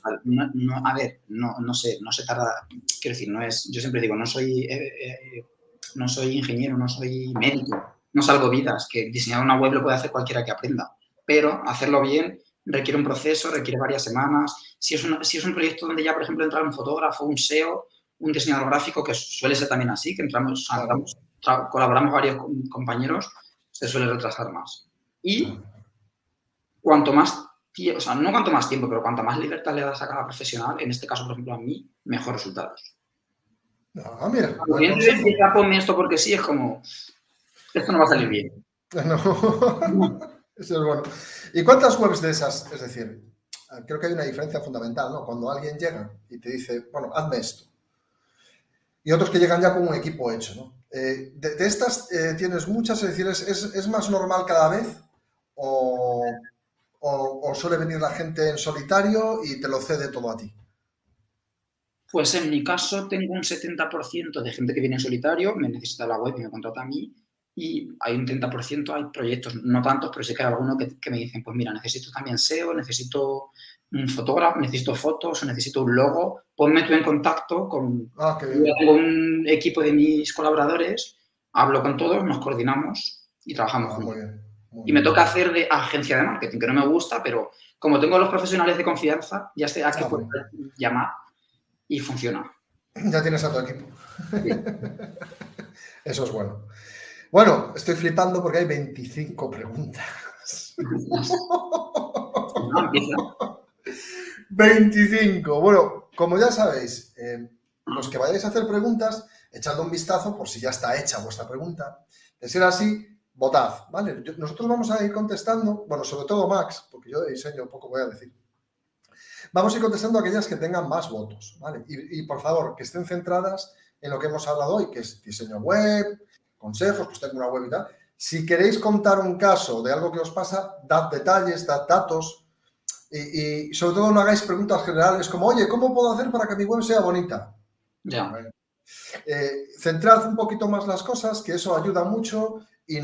No se tarda. Quiero decir, no es. Yo siempre digo, no soy ingeniero, no soy médico, no salvo vidas, que diseñar una web lo puede hacer cualquiera que aprenda. Pero hacerlo bien requiere un proceso, requiere varias semanas. Si es un proyecto donde ya, por ejemplo, entra un fotógrafo, un SEO, un diseñador gráfico, que suele ser también así, que colaboramos varios compañeros, se suele retrasar más. Y cuanto más o sea, no cuanto más tiempo, pero cuanto más libertad le das a cada profesional, en este caso, por ejemplo, a mí, mejores resultados. Ah, mira, Cuando alguien te dice, ponme esto porque sí, es como, esto no va a salir bien. No. Eso es bueno. ¿Y cuántas webs de esas? Es decir, creo que hay una diferencia fundamental, ¿no? Cuando alguien llega y te dice, bueno, hazme esto. Y otros que llegan ya con un equipo hecho, ¿no? De estas tienes muchas, es decir, ¿es más normal cada vez o suele venir la gente en solitario y te lo cede todo a ti? Pues en mi caso tengo un 70% de gente que viene en solitario, me necesita la web y me contrata a mí, y hay un 30%, hay proyectos, no tantos, pero sí que hay algunos que me dicen, pues mira, necesito también SEO, necesito un fotógrafo, necesito fotos, necesito un logo, ponme tú en contacto con... Qué bien. Yo tengo un equipo de mis colaboradores, hablo con todos, nos coordinamos y trabajamos juntos. Muy bien, y me toca hacer de agencia de marketing, que no me gusta, pero como tengo los profesionales de confianza, ya sé a qué puedo llamar y funciona. Ya tienes a tu equipo. Sí. Eso es bueno. Bueno, estoy flipando porque hay 25 preguntas. No, empieza. 25. Bueno, como ya sabéis, los que vayáis a hacer preguntas, echadle un vistazo por si ya está hecha vuestra pregunta. De ser así, votad, ¿vale? Nosotros vamos a ir contestando, bueno, sobre todo Max, porque yo de diseño poco voy a decir. Vamos a ir contestando aquellas que tengan más votos, ¿vale? Y por favor, que estén centradas en lo que hemos hablado hoy, que es diseño web, consejos, pues tengo una web y tal. Si queréis contar un caso de algo que os pasa, dad detalles, dad datos y sobre todo no hagáis preguntas generales como, oye, ¿cómo puedo hacer para que mi web sea bonita? Ya. Centrad un poquito más las cosas, que eso ayuda mucho y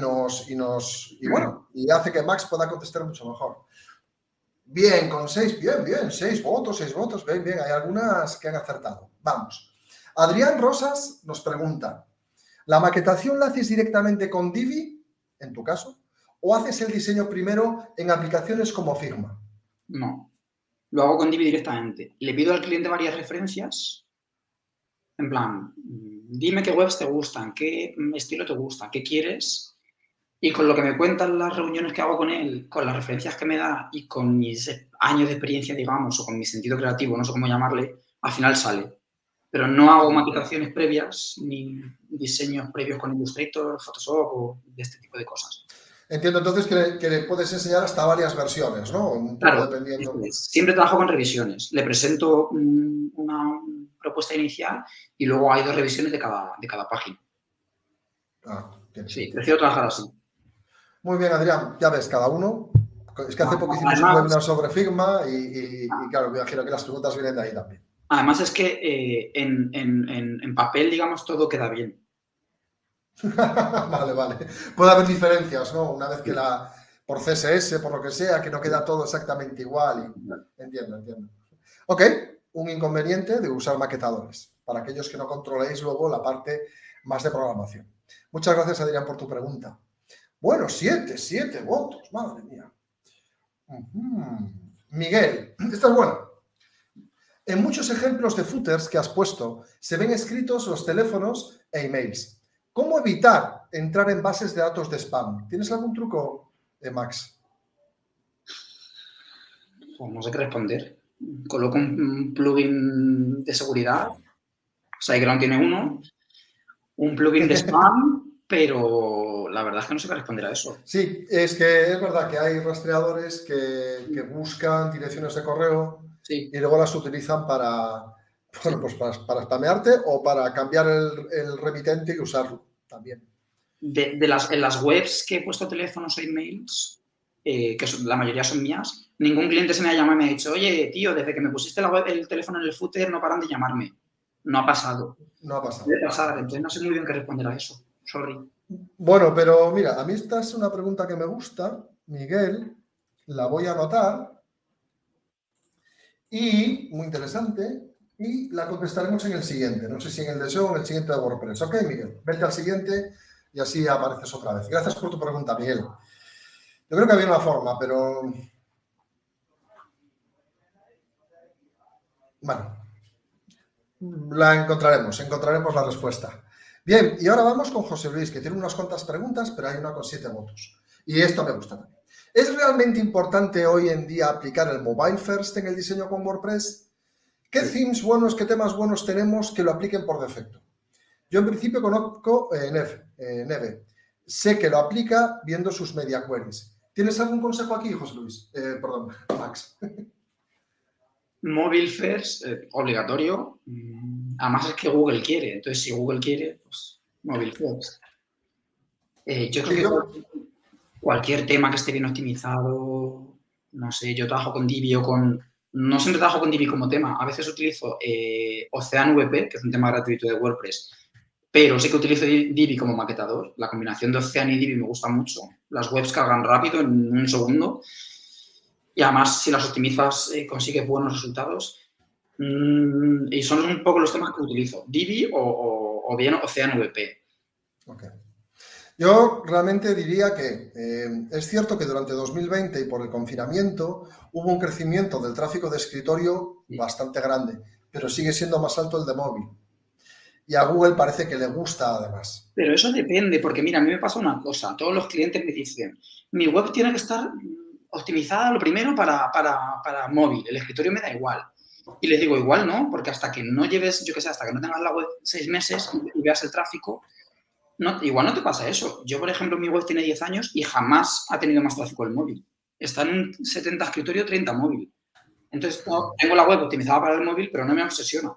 hace que Max pueda contestar mucho mejor. Bien, con 6, bien, 6 votos, bien, hay algunas que han acertado. Vamos. Adrián Rosas nos pregunta, ¿la maquetación la haces directamente con Divi, en tu caso, o haces el diseño primero en aplicaciones como Figma? No, lo hago con Divi directamente. Le pido al cliente varias referencias, en plan, dime qué webs te gustan, qué estilo te gusta, qué quieres, y con lo que me cuentan las reuniones que hago con él, con las referencias que me da y con mis años de experiencia, digamos, o con mi sentido creativo, no sé cómo llamarle, al final sale. Pero no hago maquetaciones previas ni diseños previos con Illustrator, Photoshop o de este tipo de cosas. Entiendo entonces que le puedes enseñar hasta varias versiones, ¿no? Un poco claro, dependiendo. Siempre trabajo con revisiones. Le presento una propuesta inicial y luego hay 2 revisiones de cada página. Sí, prefiero trabajar así. Muy bien, Adrián. Ya ves, cada uno. Es que hace poco hicimos un webinar sobre Figma y claro, me imagino que las preguntas vienen de ahí también. Además es que en papel, digamos, todo queda bien. Vale. Puede haber diferencias, ¿no? Una vez que por CSS, por lo que sea, que no queda todo exactamente igual. Entiendo. Ok, un inconveniente de usar maquetadores, para aquellos que no controléis luego la parte más de programación. Muchas gracias, Adrián, por tu pregunta. Bueno, 7 votos, madre mía. Miguel, esta es buena. En muchos ejemplos de footers que has puesto, se ven escritos los teléfonos e emails. ¿Cómo evitar entrar en bases de datos de spam? ¿Tienes algún truco, Max? Pues no sé qué responder. Coloco un plugin de seguridad. SiteGround tiene uno. Un plugin de spam, pero la verdad es que no sé qué responder a eso. Sí, es que es verdad que hay rastreadores que buscan direcciones de correo y luego las utilizan para spamearte o para cambiar el remitente y usarlo también. En las webs que he puesto teléfonos e emails, que la mayoría son mías, ningún cliente se me ha llamado y me ha dicho, oye, tío, desde que me pusiste el teléfono en el footer no paran de llamarme. No ha pasado. No ha pasado. Debe pasar, entonces no sé muy bien qué responder a eso. Sorry. Bueno, pero mira, a mí esta es una pregunta que me gusta, Miguel, la voy a anotar y, muy interesante, y la contestaremos en el siguiente, no sé si en el deseo o en el siguiente de WordPress. Ok, Miguel, vete al siguiente y así apareces otra vez. Gracias por tu pregunta, Miguel. Yo creo que había una forma, pero... Bueno, encontraremos la respuesta. Bien, y ahora vamos con José Luis, que tiene unas cuantas preguntas, pero hay una con 7 votos. Y esto me gusta también. ¿Es realmente importante hoy en día aplicar el mobile first en el diseño con WordPress? ¿Qué themes buenos, qué temas buenos tenemos que lo apliquen por defecto? Yo en principio conozco Neve. Sé que lo aplica viendo sus media queries. ¿Tienes algún consejo aquí, José Luis? Perdón, Max. Móvil first, obligatorio. Además es que Google quiere. Entonces, si Google quiere, pues móvil first. Yo creo que cualquier tema que esté bien optimizado, no sé, yo trabajo con Divi o con... No siempre trabajo con Divi como tema. A veces utilizo Ocean VP, que es un tema gratuito de WordPress, pero sí que utilizo Divi como maquetador. La combinación de Ocean y Divi me gusta mucho. Las webs cargan rápido, en un segundo. Y además, si las optimizas, consigues buenos resultados. Y son un poco los temas que utilizo. Divi o bien Ocean VP. Ok. Yo realmente diría que es cierto que durante 2020 y por el confinamiento hubo un crecimiento del tráfico de escritorio bastante grande, pero sigue siendo más alto el de móvil. Y a Google parece que le gusta además. Pero eso depende, porque mira, a mí me pasa una cosa. Todos los clientes me dicen, mi web tiene que estar optimizada lo primero para móvil. El escritorio me da igual. Y les digo, igual no, porque hasta que no lleves, yo qué sé, hasta que no tengas la web 6 meses y veas el tráfico, no, igual no te pasa eso. Yo, por ejemplo, mi web tiene 10 años y jamás ha tenido más tráfico el móvil. Está en un 70 escritorio, 30 móvil. Entonces, tengo la web optimizada para el móvil, pero no me obsesiona.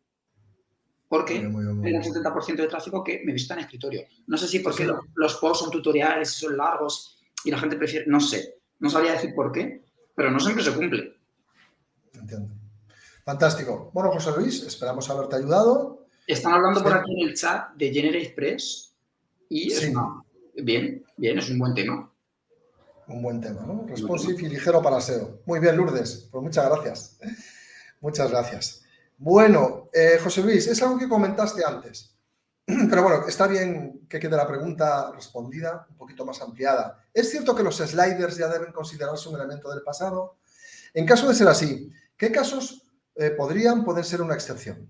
Porque tengo un 70% de tráfico que me visita en escritorio. No sé si porque los posts son tutoriales y son largos y la gente prefiere... No sé. No sabría decir por qué, pero no siempre se cumple. Entiendo. Fantástico. Bueno, José Luis, esperamos haberte ayudado. Están hablando por aquí en el chat de GenerateExpress y es bien, es un buen tema. Un buen tema, ¿no? Responsive y ligero para SEO. Muy bien, Lourdes. Pues muchas gracias. Muchas gracias. Bueno, José Luis, es algo que comentaste antes, pero bueno, está bien que quede la pregunta respondida, un poquito más ampliada. ¿Es cierto que los sliders ya deben considerarse un elemento del pasado? En caso de ser así, ¿qué casos pueden ser una excepción?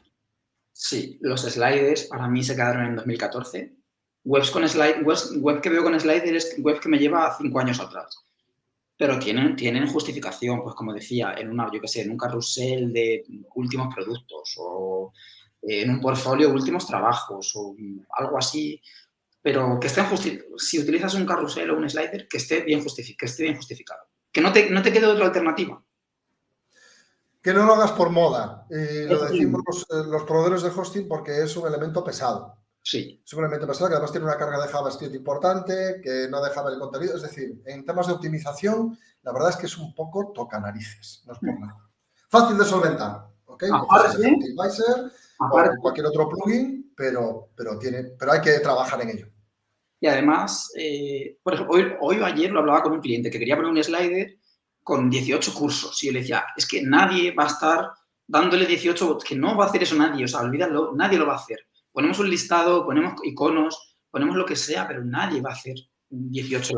Sí, los sliders para mí se quedaron en 2014. Web que veo con sliders es web que me lleva 5 años atrás. Pero tienen justificación, pues como decía, en un carrusel de últimos productos o en un portfolio de últimos trabajos o algo así, pero que estén si utilizas un carrusel o un slider, que esté bien justificado. Que no te quede otra alternativa. Que no lo hagas por moda. Lo decimos los proveedores de hosting porque es un elemento pesado. Sí. Es un elemento pesado que además tiene una carga de JavaScript importante, que no deja ver el contenido. Es decir, en temas de optimización, la verdad es que es un poco tocanarices. No es por nada. Fácil de solventar. ¿Ok? Optimizer o cualquier otro plugin, pero hay que trabajar en ello. Y además, por ejemplo, hoy o ayer lo hablaba con un cliente que quería poner un slider con 18 cursos. Y yo le decía, es que nadie va a estar dándole 18, que no va a hacer eso nadie. O sea, olvídalo, nadie lo va a hacer. Ponemos un listado, ponemos iconos, ponemos lo que sea, pero nadie va a hacer 18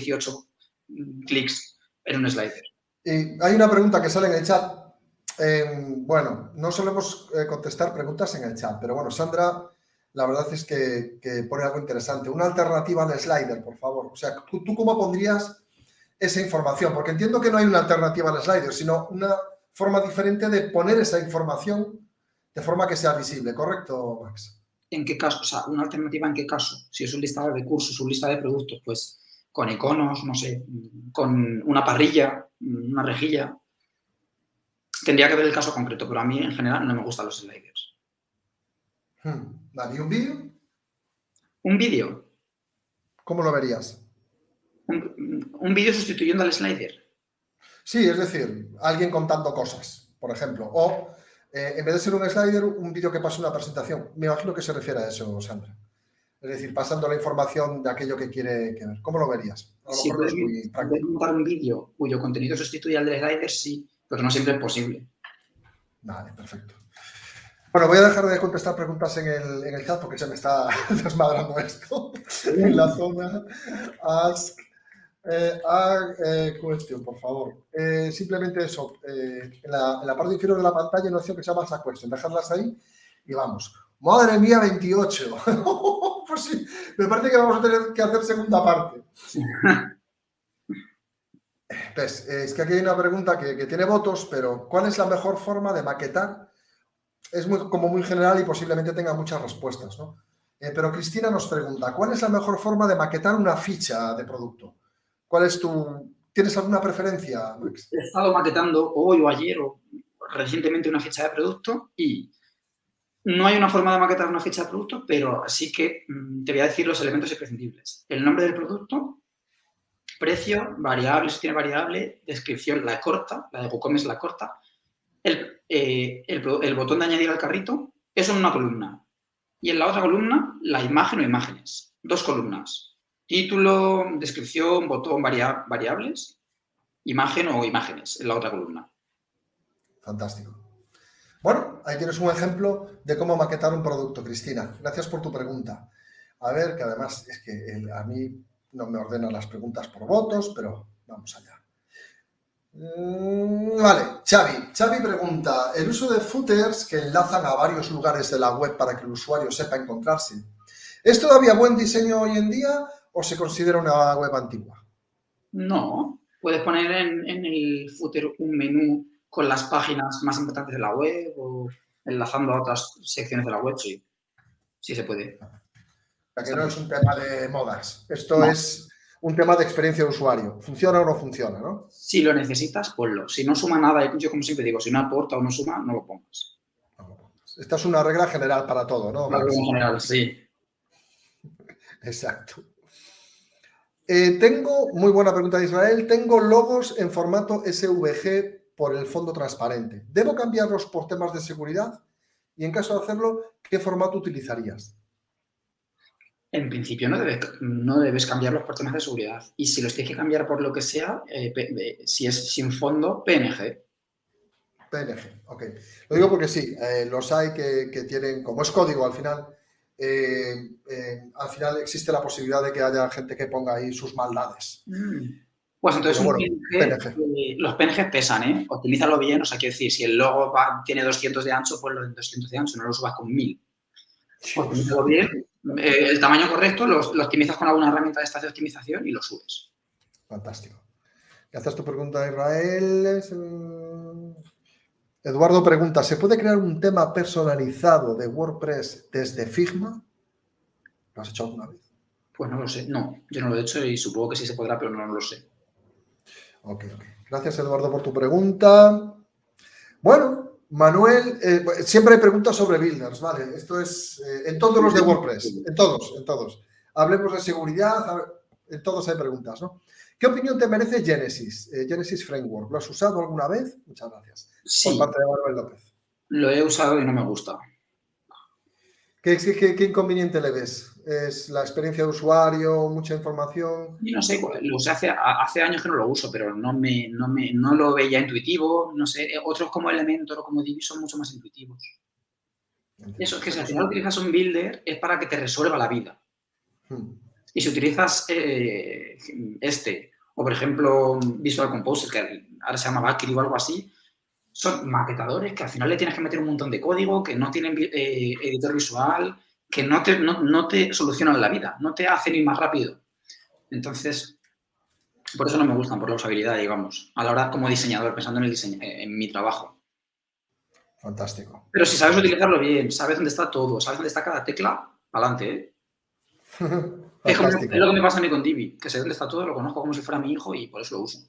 clics en un slider. Y hay una pregunta que sale en el chat. Bueno, no solemos contestar preguntas en el chat, pero bueno, Sandra, la verdad es que pone algo interesante. Una alternativa al slider, por favor. O sea, ¿tú cómo pondrías esa información? Porque entiendo que no hay una alternativa al slider, sino una forma diferente de poner esa información de forma que sea visible, ¿correcto, Max? ¿En qué caso? O sea, ¿una alternativa en qué caso? Si es un listado de cursos, un listado de productos, pues con iconos, no sé, con una parrilla, una rejilla. Tendría que ver el caso concreto, pero a mí en general no me gustan los sliders. Vale, ¿y un vídeo? ¿Un vídeo? ¿Cómo lo verías? ¿Un vídeo sustituyendo al slider? Sí, es decir, alguien contando cosas, por ejemplo. O, en vez de ser un slider, un vídeo que pase una presentación. Me imagino que se refiere a eso, Sandra. Es decir, pasando la información de aquello que quiere ver. ¿Cómo lo verías? A lo mejor no es muy práctico. Montar un vídeo cuyo contenido sustituye al del slider, sí, pero no siempre es posible. Vale, perfecto. Bueno, voy a dejar de contestar preguntas en el chat porque se me está desmadrando esto. En la zona Ask question, por favor. Simplemente eso. En la parte inferior de la pantalla hay una opción que se llama Ask question. Dejadlas ahí y vamos. ¡Madre mía, 28! Pues sí, me parece que vamos a tener que hacer segunda parte. Pues, es que aquí hay una pregunta que tiene votos, pero ¿cuál es la mejor forma de maquetar? Es como muy general y posiblemente tenga muchas respuestas, ¿no? Pero Cristina nos pregunta, ¿cuál es la mejor forma de maquetar una ficha de producto? ¿Tienes alguna preferencia, Max? He estado maquetando hoy o ayer o recientemente una ficha de producto y no hay una forma de maquetar una ficha de producto, pero sí que te voy a decir los elementos imprescindibles. El nombre del producto, precio, variable, si tiene variable, descripción, la corta, la de WooCommerce la corta, el botón de añadir al carrito, eso en una columna. Y en la otra columna, la imagen o imágenes. 2 columnas. Título, descripción, botón, variables, imagen o imágenes en la otra columna. Fantástico. Bueno, ahí tienes un ejemplo de cómo maquetar un producto, Cristina. Gracias por tu pregunta. A ver, que además es que a mí no me ordenan las preguntas por votos, pero vamos allá. Vale, Xavi pregunta, ¿el uso de footers que enlazan a varios lugares de la web para que el usuario sepa encontrarse, ¿es todavía buen diseño hoy en día o se considera una web antigua? No, puedes poner en el footer un menú con las páginas más importantes de la web o enlazando a otras secciones de la web, sí. Sí se puede. O sea, que no es un tema de modas. Esto es un tema de experiencia de usuario. ¿Funciona o no funciona, no? Si lo necesitas, ponlo. Si no suma nada, yo como siempre digo, si no aporta o no suma, no lo pongas. Esta es una regla general para todo, ¿no? Una regla general, sí. Exacto. Muy buena pregunta de Israel. Tengo logos en formato SVG por el fondo transparente. ¿Debo cambiarlos por temas de seguridad? Y en caso de hacerlo, ¿qué formato utilizarías? En principio no debes cambiarlos por temas de seguridad. Y si los tienes que cambiar por lo que sea, si es sin fondo, PNG. PNG, ok. Lo digo porque sí, los hay que tienen, como es código al final existe la posibilidad de que haya gente que ponga ahí sus maldades. Pues entonces PNG. Los PNG pesan, ¿eh? Optimízalo bien, o sea, quiero decir, si el logo tiene 200 de ancho, pues lo de 200 de ancho, no lo subas con 1000. Optimízalo bien, el tamaño correcto, lo optimizas con alguna herramienta de estas de optimización y lo subes. Fantástico. Gracias tu pregunta, Israel. Eduardo pregunta, ¿se puede crear un tema personalizado de WordPress desde Figma? ¿Lo has hecho alguna vez? Pues no lo sé. No, yo no lo he hecho y supongo que sí se podrá, pero no lo sé. Ok. Gracias, Eduardo, por tu pregunta. Bueno, Manuel, siempre hay preguntas sobre builders, ¿vale? Esto es en todos los de WordPress, en todos. Hablemos de seguridad, en todos hay preguntas, ¿no? ¿Qué opinión te merece Genesis, Genesis Framework? ¿Lo has usado alguna vez? Muchas gracias. Sí. Por parte de Manuel López. Lo he usado y no me gusta. ¿Qué inconveniente le ves? ¿Es la experiencia de usuario, mucha información? Yo no sé, lo usé hace años que no lo uso, pero no lo veía intuitivo. No sé, otros como Elementor o como Divi son mucho más intuitivos. Eso es que si al final utilizas un builder es para que te resuelva la vida. Y si utilizas o por ejemplo Visual Composer, que ahora se llama Valkyrie o algo así, son maquetadores que al final le tienes que meter un montón de código, que no tienen editor visual, que no te solucionan la vida, no te hacen ir más rápido. Entonces, por eso no me gustan, por la usabilidad, digamos, a la hora como diseñador, pensando en el diseño, en mi trabajo. Fantástico. Pero si sabes utilizarlo bien, sabes dónde está todo, sabes dónde está cada tecla, adelante, ¿eh? Es lo que me pasa a mí con Divi, que sé dónde está todo, lo conozco como si fuera mi hijo y por eso lo uso.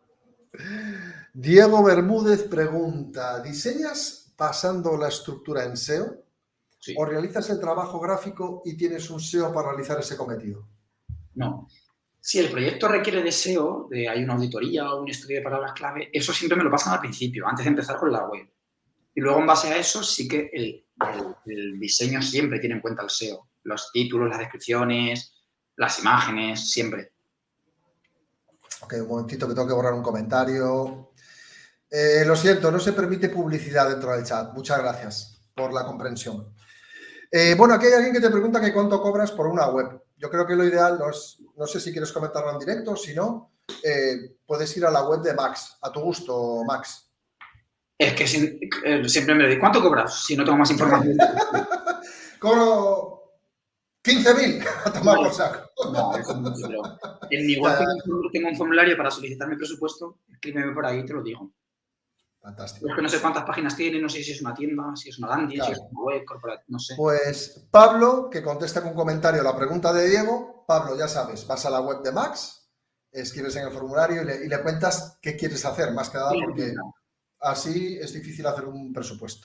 Diego Bermúdez pregunta, ¿diseñas basando la estructura en SEO? Sí. ¿O realizas el trabajo gráfico y tienes un SEO para realizar ese cometido? No. Si el proyecto requiere de SEO, hay una auditoría o un estudio de palabras clave, eso siempre me lo pasan al principio, antes de empezar con la web. Y luego, en base a eso, sí que el diseño siempre tiene en cuenta el SEO. Los títulos, las descripciones, las imágenes, siempre. Ok, un momentito que tengo que borrar un comentario. Lo siento, no se permite publicidad dentro del chat. Muchas gracias por la comprensión. Bueno, aquí hay alguien que te pregunta que cuánto cobras por una web. Yo creo que lo ideal no sé si quieres comentarlo en directo, si no, puedes ir a la web de Max, a tu gusto, Max. Es que siempre me digo, ¿cuánto cobras? Si no tengo más información. 15.000, a tomar por saco. No, eso es mucho, pero en mi web tengo un formulario para solicitar mi presupuesto. Escríbeme por ahí, te lo digo. Fantástico. Es que no sé cuántas páginas tiene, no sé si es una tienda, si es una landing, claro, si es una web, corporativa, no sé. Pues Pablo, que contesta con un comentario a la pregunta de Diego. Pablo, ya sabes, vas a la web de Max, escribes en el formulario y le cuentas qué quieres hacer, más que nada porque así es difícil hacer un presupuesto.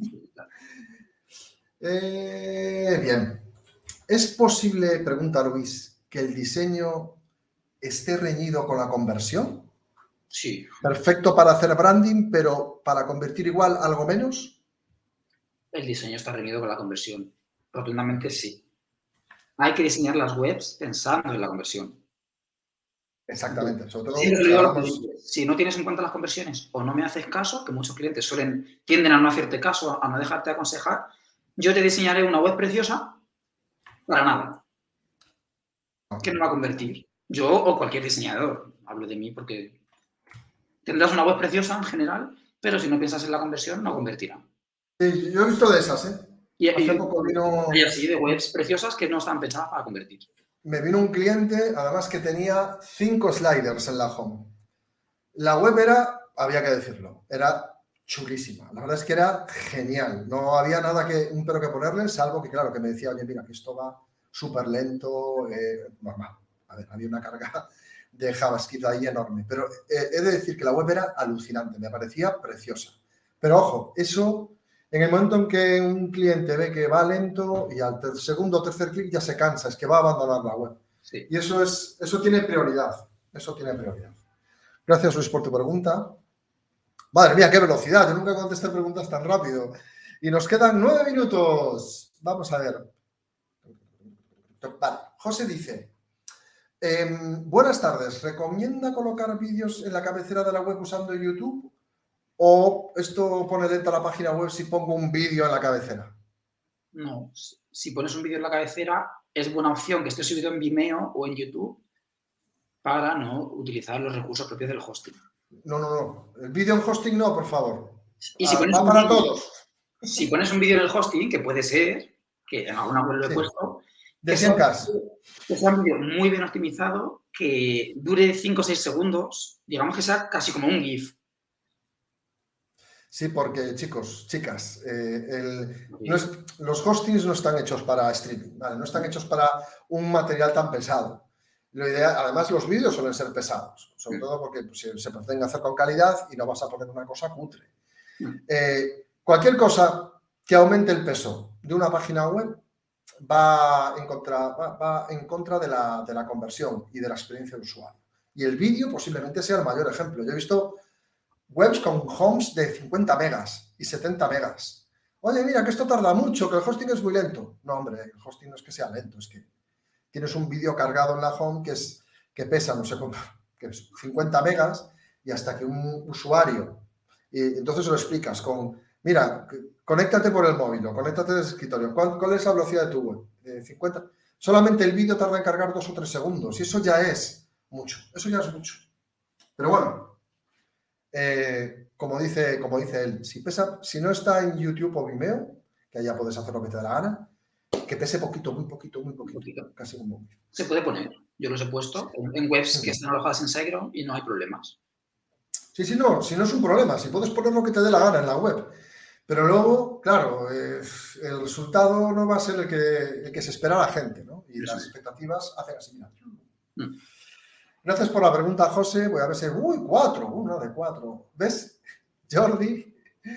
Bien. ¿Es posible, pregunta Luis, que el diseño esté reñido con la conversión? Sí. Perfecto para hacer branding, pero para convertir igual algo menos. El diseño está reñido con la conversión. Rotundamente sí. Hay que diseñar las webs pensando en la conversión. Exactamente. Sobre todo, si no tienes en cuenta las conversiones o no me haces caso, que muchos clientes tienden a no hacerte caso, a no dejarte aconsejar, yo te diseñaré una web preciosa para nada. Que no va a convertir. Yo o cualquier diseñador. Hablo de mí porque tendrás una web preciosa en general, pero si no piensas en la conversión, no convertirá. Sí, yo he visto de esas, ¿eh? Hace poco vino... Y así, de webs preciosas que no están pensadas para convertir. Me vino un cliente, además, que tenía 5 sliders en la home. La web había que decirlo, era chulísima. La verdad es que era genial. No había nada un pero que ponerle, salvo que, claro, que me decía, oye, mira, que esto va súper lento, normal. A ver, había una carga de JavaScript ahí enorme. Pero he de decir que la web era alucinante, me parecía preciosa. Pero ojo, eso, en el momento en que un cliente ve que va lento y al segundo o tercer clic ya se cansa, es que va a abandonar la web. Sí. Y eso tiene prioridad. Eso tiene prioridad. Gracias, Luis, por tu pregunta. Madre mía, qué velocidad. Yo nunca contesté preguntas tan rápido. Y nos quedan 9 minutos. Vamos a ver. Vale, José dice, buenas tardes. ¿Recomienda colocar vídeos en la cabecera de la web usando YouTube? ¿O esto pone lenta la página web si pongo un vídeo en la cabecera? No, si pones un vídeo en la cabecera, es buena opción que esté subido en Vimeo o en YouTube para no utilizar los recursos propios del hosting. No. El vídeo en hosting no, por favor. Y si pones para todos. Si pones un vídeo en el hosting, que puede ser, que en alguna web lo he puesto, de 100K. Que sea un vídeo muy bien optimizado, que dure 5 o 6 segundos, digamos que sea casi como un GIF. Sí, porque, chicos, chicas, los hostings no están hechos para streaming, ¿vale? No están hechos para un material tan pesado. Lo ideal, además, los vídeos suelen ser pesados, sobre todo porque pues, se pretenden hacer con calidad y no vas a poner una cosa cutre. Cualquier cosa que aumente el peso de una página web va en contra de la conversión y de la experiencia de usuario. Y el vídeo posiblemente sea el mayor ejemplo. Yo he visto webs con homes de 50 megas y 70 megas. Oye, mira, que esto tarda mucho, que el hosting es muy lento. No, hombre, el hosting no es que sea lento, es que tienes un vídeo cargado en la home que pesa, no sé cuánto, que es 50 megas y hasta que un usuario, y entonces lo explicas con, mira, conéctate por el móvil o conéctate del escritorio. ¿Cuál es la velocidad de tu web? 50. Solamente el vídeo tarda en cargar 2 o 3 segundos y eso ya es mucho. Eso ya es mucho. Pero bueno, como dice él, si no está en YouTube o Vimeo, que allá puedes hacer lo que te dé la gana, que pese poquito, muy poquito, casi un móvil. Se puede poner. Yo los he puesto en webs que están alojadas en SiteGround y no hay problemas. Sí, si no es un problema. Si puedes poner lo que te dé la gana en la web. Pero luego, claro, el resultado no va a ser el que se espera la gente, ¿no? Y las expectativas hacen así. Gracias por la pregunta, José. Voy a ver si... ¡Uy, 4! Una de 4. ¿Ves, Jordi?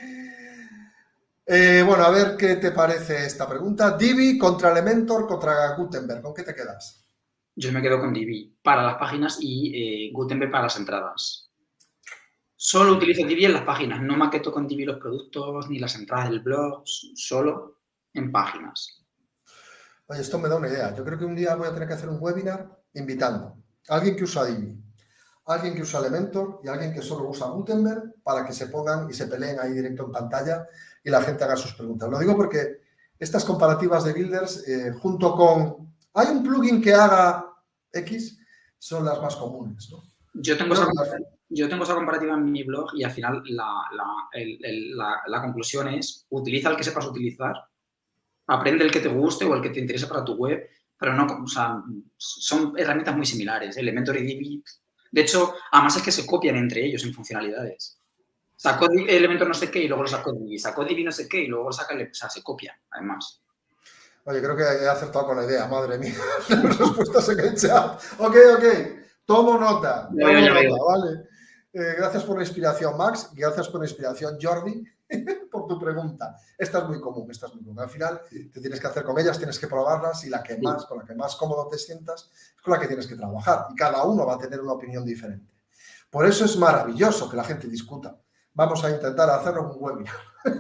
Bueno, a ver qué te parece esta pregunta. Divi contra Elementor contra Gutenberg. ¿Con qué te quedas? Yo me quedo con Divi para las páginas y Gutenberg para las entradas. Solo utilizo Divi en las páginas. No maqueto con Divi los productos ni las entradas del blog. Solo en páginas. Oye, esto me da una idea. Yo creo que un día voy a tener que hacer un webinar invitando a alguien que usa Divi, alguien que usa Elementor y alguien que solo usa Gutenberg para que se pongan y se peleen ahí directo en pantalla y la gente haga sus preguntas. Lo digo porque estas comparativas de builders, junto con... ¿Hay un plugin que haga X? Son las más comunes, ¿no? Yo tengo esa comparativa en mi blog y al final la conclusión es utiliza el que sepas utilizar Aprende el que te guste o el que te interese para tu web, pero no, o sea, son herramientas muy similares. Elementor y Divi. De hecho, además es que se copian entre ellos en funcionalidades. Sacó Elementor no sé qué y luego lo sacó Divi. Sacó Divi no sé qué y luego lo saca, o sea, se copian, además. Oye, creo que he acertado con la idea, madre mía. Las respuestas en el chat. Ok. Tomo nota, ¿vale? Gracias por la inspiración, Max. Gracias por la inspiración, Jordi, por tu pregunta. Esta es muy común. Al final te tienes que hacer con ellas, tienes que probarlas y con la que más cómodo te sientas es con la que tienes que trabajar. Y cada uno va a tener una opinión diferente. Por eso es maravilloso que la gente discuta. Vamos a intentar hacerlo en un webinar.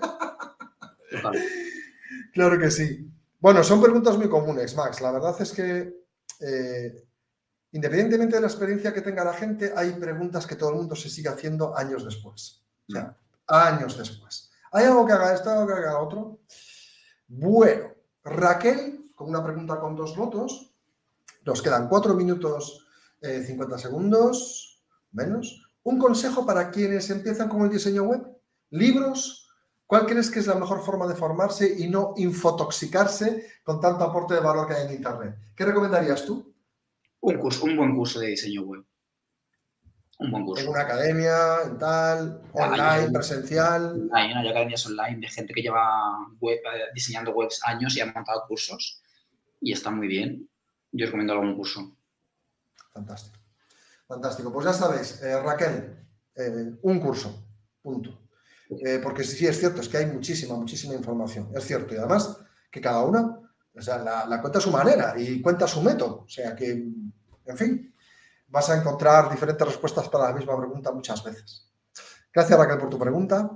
Claro que sí. Bueno, son preguntas muy comunes, Max. La verdad es que, independientemente de la experiencia que tenga la gente, hay preguntas que todo el mundo se sigue haciendo años después. O sea, años después. ¿Hay algo que haga esto, algo que haga otro? Bueno, Raquel, con una pregunta con 2 votos. Nos quedan 4 minutos 50 segundos, menos. Un consejo para quienes empiezan con el diseño web. Libros. ¿Cuál crees que es la mejor forma de formarse y no infotoxicarse con tanto aporte de valor que hay en Internet? ¿Qué recomendarías tú? Un buen curso de diseño web. Un buen curso. En una academia, en tal, online, presencial. Hay academias online de gente que lleva diseñando webs años y ha montado cursos y está muy bien. Yo recomiendo algún curso. Fantástico. Fantástico. Pues ya sabéis, Raquel, un curso, punto. Porque sí es cierto, es que hay muchísima información. Es cierto. Y además que cada una, o sea, la cuenta a su manera y cuenta su método. O sea que, en fin, vas a encontrar diferentes respuestas para la misma pregunta muchas veces. Gracias, Raquel, por tu pregunta.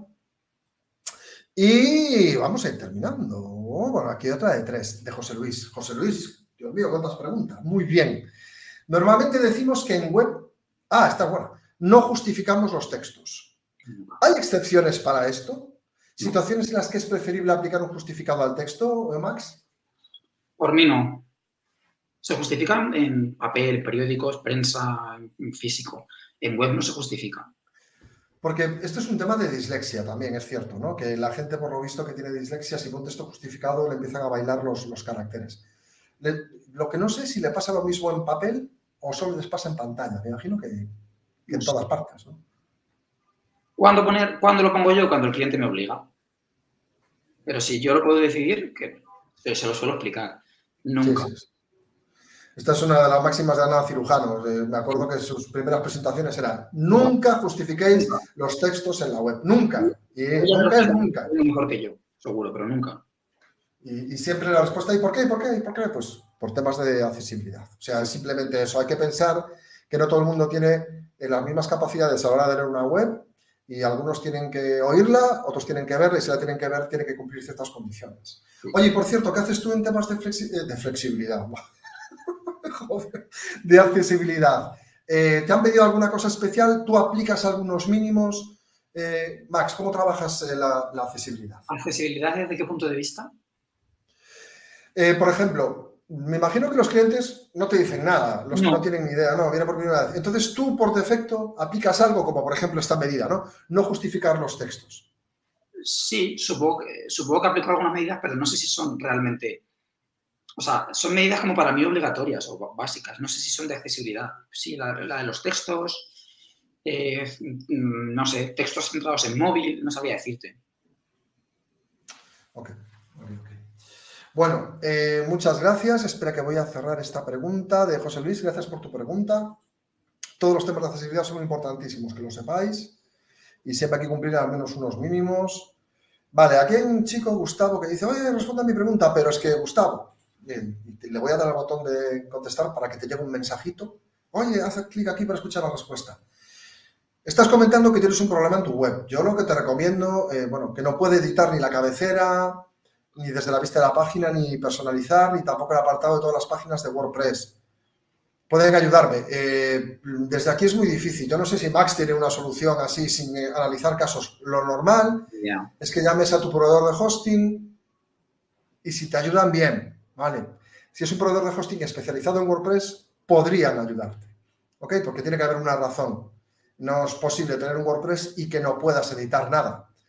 Y vamos a ir terminando. Bueno, aquí otra de 3, de José Luis. José Luis, Dios mío, ¿cuántas preguntas? Muy bien. Normalmente decimos que en web... está bueno. No justificamos los textos. ¿Hay excepciones para esto? ¿Situaciones en las que es preferible aplicar un justificado al texto, Max? Por mí no. Se justifican en papel, periódicos, prensa, en físico. En web no se justifica. Porque esto es un tema de dislexia también, es cierto, ¿no? Que la gente, por lo visto, que tiene dislexia, si con texto justificado le empiezan a bailar los caracteres. Lo que no sé es si le pasa lo mismo en papel o solo les pasa en pantalla. Me imagino que en todas partes, ¿no? ¿Cuándo lo pongo yo? Cuando el cliente me obliga. Pero si yo lo puedo decidir, que se lo suelo explicar. Nunca. Sí. Esta es una de las máximas de Ana Cirujano. Me acuerdo que sus primeras presentaciones eran: nunca justifiquéis los textos en la web. Nunca. Y nunca es nunca. Es mejor que yo, seguro, pero nunca. Y siempre la respuesta: ¿y por qué? Pues por temas de accesibilidad. O sea, es simplemente eso. Hay que pensar que no todo el mundo tiene las mismas capacidades a la hora de leer una web y algunos tienen que oírla, otros tienen que verla y si la tienen que ver tiene que cumplir ciertas condiciones. Oye, por cierto, ¿qué haces tú en temas de flexibilidad? Joder, de accesibilidad. ¿Te han pedido alguna cosa especial? ¿Tú aplicas algunos mínimos? Max, ¿cómo trabajas la accesibilidad? ¿Accesibilidad desde qué punto de vista? Por ejemplo, me imagino que los clientes no te dicen nada, los que no tienen ni idea, no, viene por primera vez. Entonces tú, por defecto, aplicas algo como, por ejemplo, esta medida, ¿no? No justificar los textos. Sí, supongo que aplico algunas medidas, pero no sé si son realmente... O sea, son medidas como para mí obligatorias o básicas. No sé si son de accesibilidad. Sí, la de los textos, no sé, textos centrados en móvil, no sabría decirte. Ok. Bueno, muchas gracias. Espera que voy a cerrar esta pregunta de José Luis. Gracias por tu pregunta. Todos los temas de accesibilidad son importantísimos, que lo sepáis. Y siempre hay que cumplir al menos unos mínimos. Vale, aquí hay un chico, Gustavo, que dice: oye, responda a mi pregunta, pero es que, Gustavo, bien, le voy a dar al botón de contestar para que te llegue un mensajito. Oye, haz clic aquí para escuchar la respuesta. Estás comentando que tienes un problema en tu web. Yo lo que te recomiendo, que no puede editar ni la cabecera, ni desde la vista de la página, ni personalizar, ni tampoco el apartado de todas las páginas de WordPress. Pueden ayudarme. Desde aquí es muy difícil. Yo no sé si Max tiene una solución así sin analizar casos. Lo normal es que llames a tu proveedor de hosting y si te ayudan, bien, ¿vale? Si es un proveedor de hosting especializado en WordPress, podrían ayudarte, ¿ok? Porque tiene que haber una razón. No es posible tener un WordPress y que no puedas editar nada.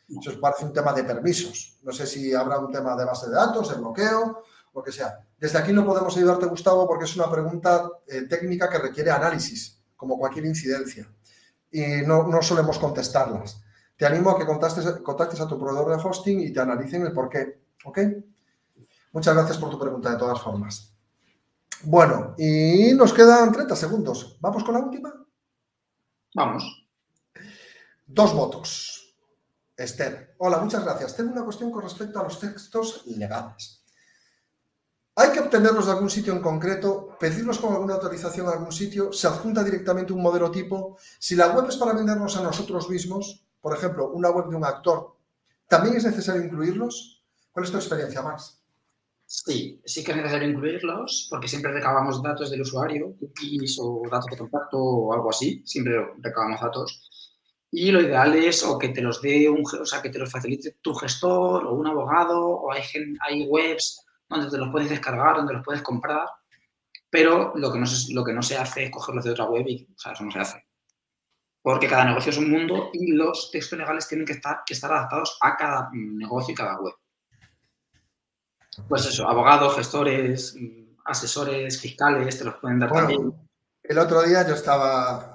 Eso parece un tema de permisos. No sé si habrá un tema de base de datos, de bloqueo, lo que sea. Desde aquí no podemos ayudarte, Gustavo, porque es una pregunta técnica que requiere análisis, como cualquier incidencia. Y no solemos contestarlas. Te animo a que contactes a tu proveedor de hosting y te analicen el por qué. ¿Ok? Muchas gracias por tu pregunta, de todas formas. Bueno, y nos quedan 30 segundos. ¿Vamos con la última? Vamos. 2 votos. Esther, hola, muchas gracias. Tengo una cuestión con respecto a los textos legales. ¿Hay que obtenerlos de algún sitio en concreto? ¿Pedirlos con alguna autorización a algún sitio? ¿Se adjunta directamente un modelo tipo? Si la web es para vendernos a nosotros mismos, por ejemplo, una web de un actor, ¿también es necesario incluirlos? ¿Cuál es tu experiencia, Max? Sí, sí que es necesario incluirlos porque siempre recabamos datos del usuario, cookies o datos de contacto o algo así, siempre recabamos datos. Y lo ideal es o que te los dé que te los facilite tu gestor o un abogado, o hay webs donde te los puedes descargar, donde los puedes comprar, pero lo que no se hace es cogerlos de otra web y, o sea, eso no se hace. Porque cada negocio es un mundo y los textos legales tienen que estar adaptados a cada negocio y cada web. Pues eso, abogados, gestores, asesores, fiscales, te los pueden dar también. El otro día yo estaba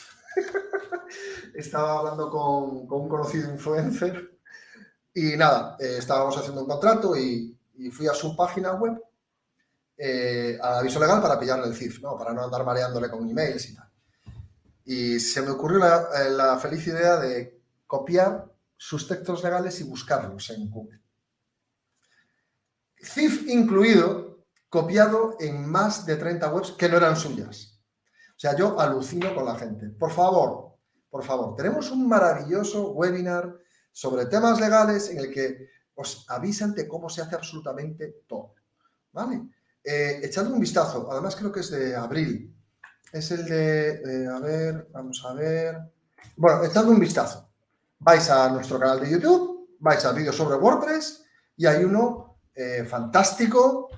hablando con un conocido influencer y nada, estábamos haciendo un contrato y fui a su página web, al aviso legal para pillarle el CIF, ¿no? Para no andar mareándole con emails y tal. Y se me ocurrió la feliz idea de copiar sus textos legales y buscarlos en Google. CIF incluido, copiado en más de 30 webs que no eran suyas. O sea, yo alucino con la gente. Por favor, tenemos un maravilloso webinar sobre temas legales en el que os avisan de cómo se hace absolutamente todo. ¿Vale? Echadle un vistazo. Además, creo que es de abril. Es el de... a ver, vamos a ver... Bueno, echadle un vistazo. Vais a nuestro canal de YouTube, vais a vídeos sobre WordPress y hay uno fantástico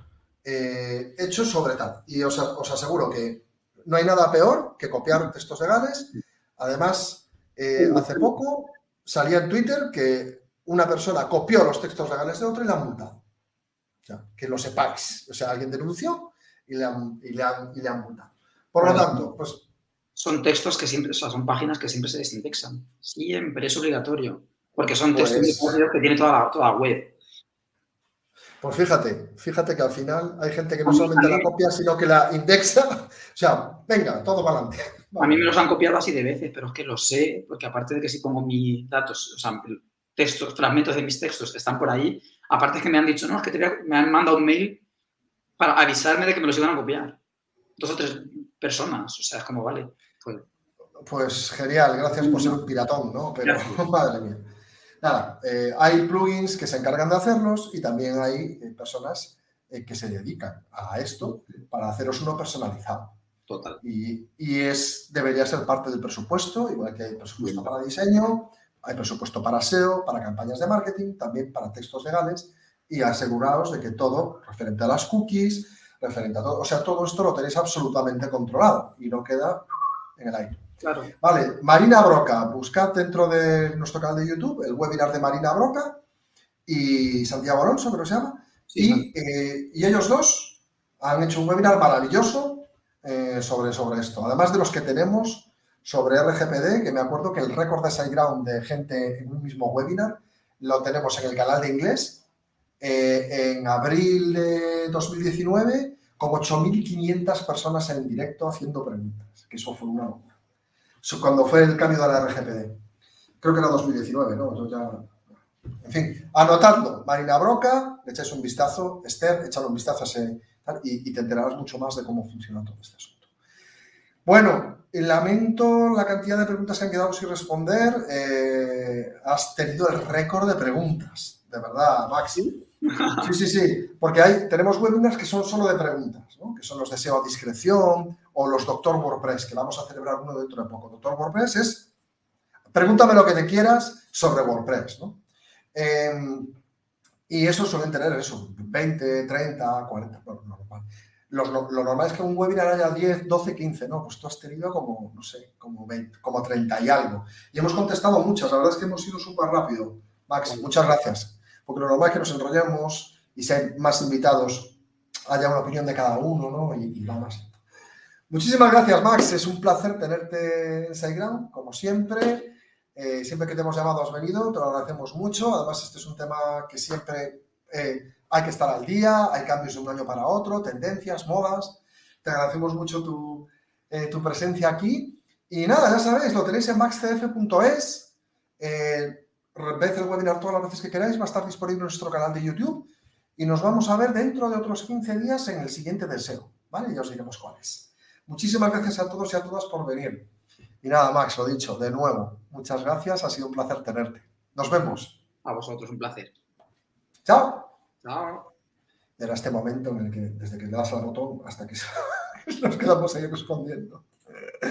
hecho sobre tal. Y os aseguro que no hay nada peor que copiar textos legales. Además, hace poco salía en Twitter que una persona copió los textos legales de otro y la han multado. O sea, que lo sepáis. O sea, alguien denunció y le han multado. Por lo tanto, pues... Son textos que siempre, o sea, son páginas que siempre se desindexan. Siempre es obligatorio. Porque son textos que tiene toda la web. Pues fíjate que al final hay gente que no solamente la copia, sino que la indexa. O sea, venga, todo para adelante. A mí me los han copiado así de veces, pero es que lo sé, porque aparte de que si pongo mis datos, o sea, textos, fragmentos de mis textos que están por ahí, aparte es que me han dicho, no, es que me han mandado un mail para avisarme de que me los iban a copiar. 2 o 3 personas, o sea, es como, vale. Pues genial, gracias por ser un piratón, ¿no? Pero, madre mía. Nada, hay plugins que se encargan de hacerlos y también hay personas que se dedican a esto para haceros uno personalizado. Total. Y debería ser parte del presupuesto, igual que hay presupuesto para diseño, hay presupuesto para SEO, para campañas de marketing, también para textos legales, y aseguraos de que todo, referente a las cookies, referente a todo, o sea, todo esto lo tenéis absolutamente controlado y no queda en el aire. Claro. Vale, Marina Broca, buscad dentro de nuestro canal de YouTube el webinar de Marina Broca y Santiago Alonso, creo que se llama, sí, y ellos dos han hecho un webinar maravilloso sobre esto. Además de los que tenemos sobre RGPD, que me acuerdo que el récord de SiteGround de gente en un mismo webinar lo tenemos en el canal de inglés en abril de 2019 con 8.500 personas en directo haciendo preguntas, que eso fue una locura. Cuando fue el cambio de la RGPD. Creo que era 2019, ¿no? Eso ya... En fin, anotadlo. Marina Broca, le echáis un vistazo. Esther, échale un vistazo a ese... Y te enterarás mucho más de cómo funciona todo este asunto. Bueno, lamento la cantidad de preguntas que han quedado sin responder. Has tenido el récord de preguntas. De verdad, Maxi. Sí. Porque tenemos webinars que son solo de preguntas, ¿no? Que son los de SEO a discreción o los Doctor WordPress, que vamos a celebrar uno dentro de poco. Doctor WordPress es, pregúntame lo que te quieras sobre WordPress, ¿no? Y eso suelen tener eso, 20, 30, 40, bueno, normal. Lo normal es que un webinar haya 10, 12, 15, ¿no? Pues tú has tenido como 20, como 30 y algo. Y hemos contestado muchas, la verdad es que hemos ido súper rápido. Max, muchas gracias. Porque lo normal es que nos enrollemos y si hay más invitados, haya una opinión de cada uno, ¿no? Y va más. Muchísimas gracias, Max. Es un placer tenerte en SiteGround, como siempre. Siempre que te hemos llamado has venido, te lo agradecemos mucho. Además, este es un tema que siempre hay que estar al día, hay cambios de un año para otro, tendencias, modas. Te agradecemos mucho tu presencia aquí. Y nada, ya sabéis, lo tenéis en maxcf.es. Ved el webinar todas las veces que queráis, va a estar disponible en nuestro canal de YouTube. Y nos vamos a ver dentro de otros 15 días en el siguiente deseo, ¿vale? Ya os diremos cuál es. Muchísimas gracias a todos y a todas por venir. Y nada, Max, lo dicho, de nuevo, muchas gracias, ha sido un placer tenerte. Nos vemos. A vosotros, un placer. Chao. Chao. Era este momento en el que, desde que le das al botón hasta que nos quedamos ahí respondiendo.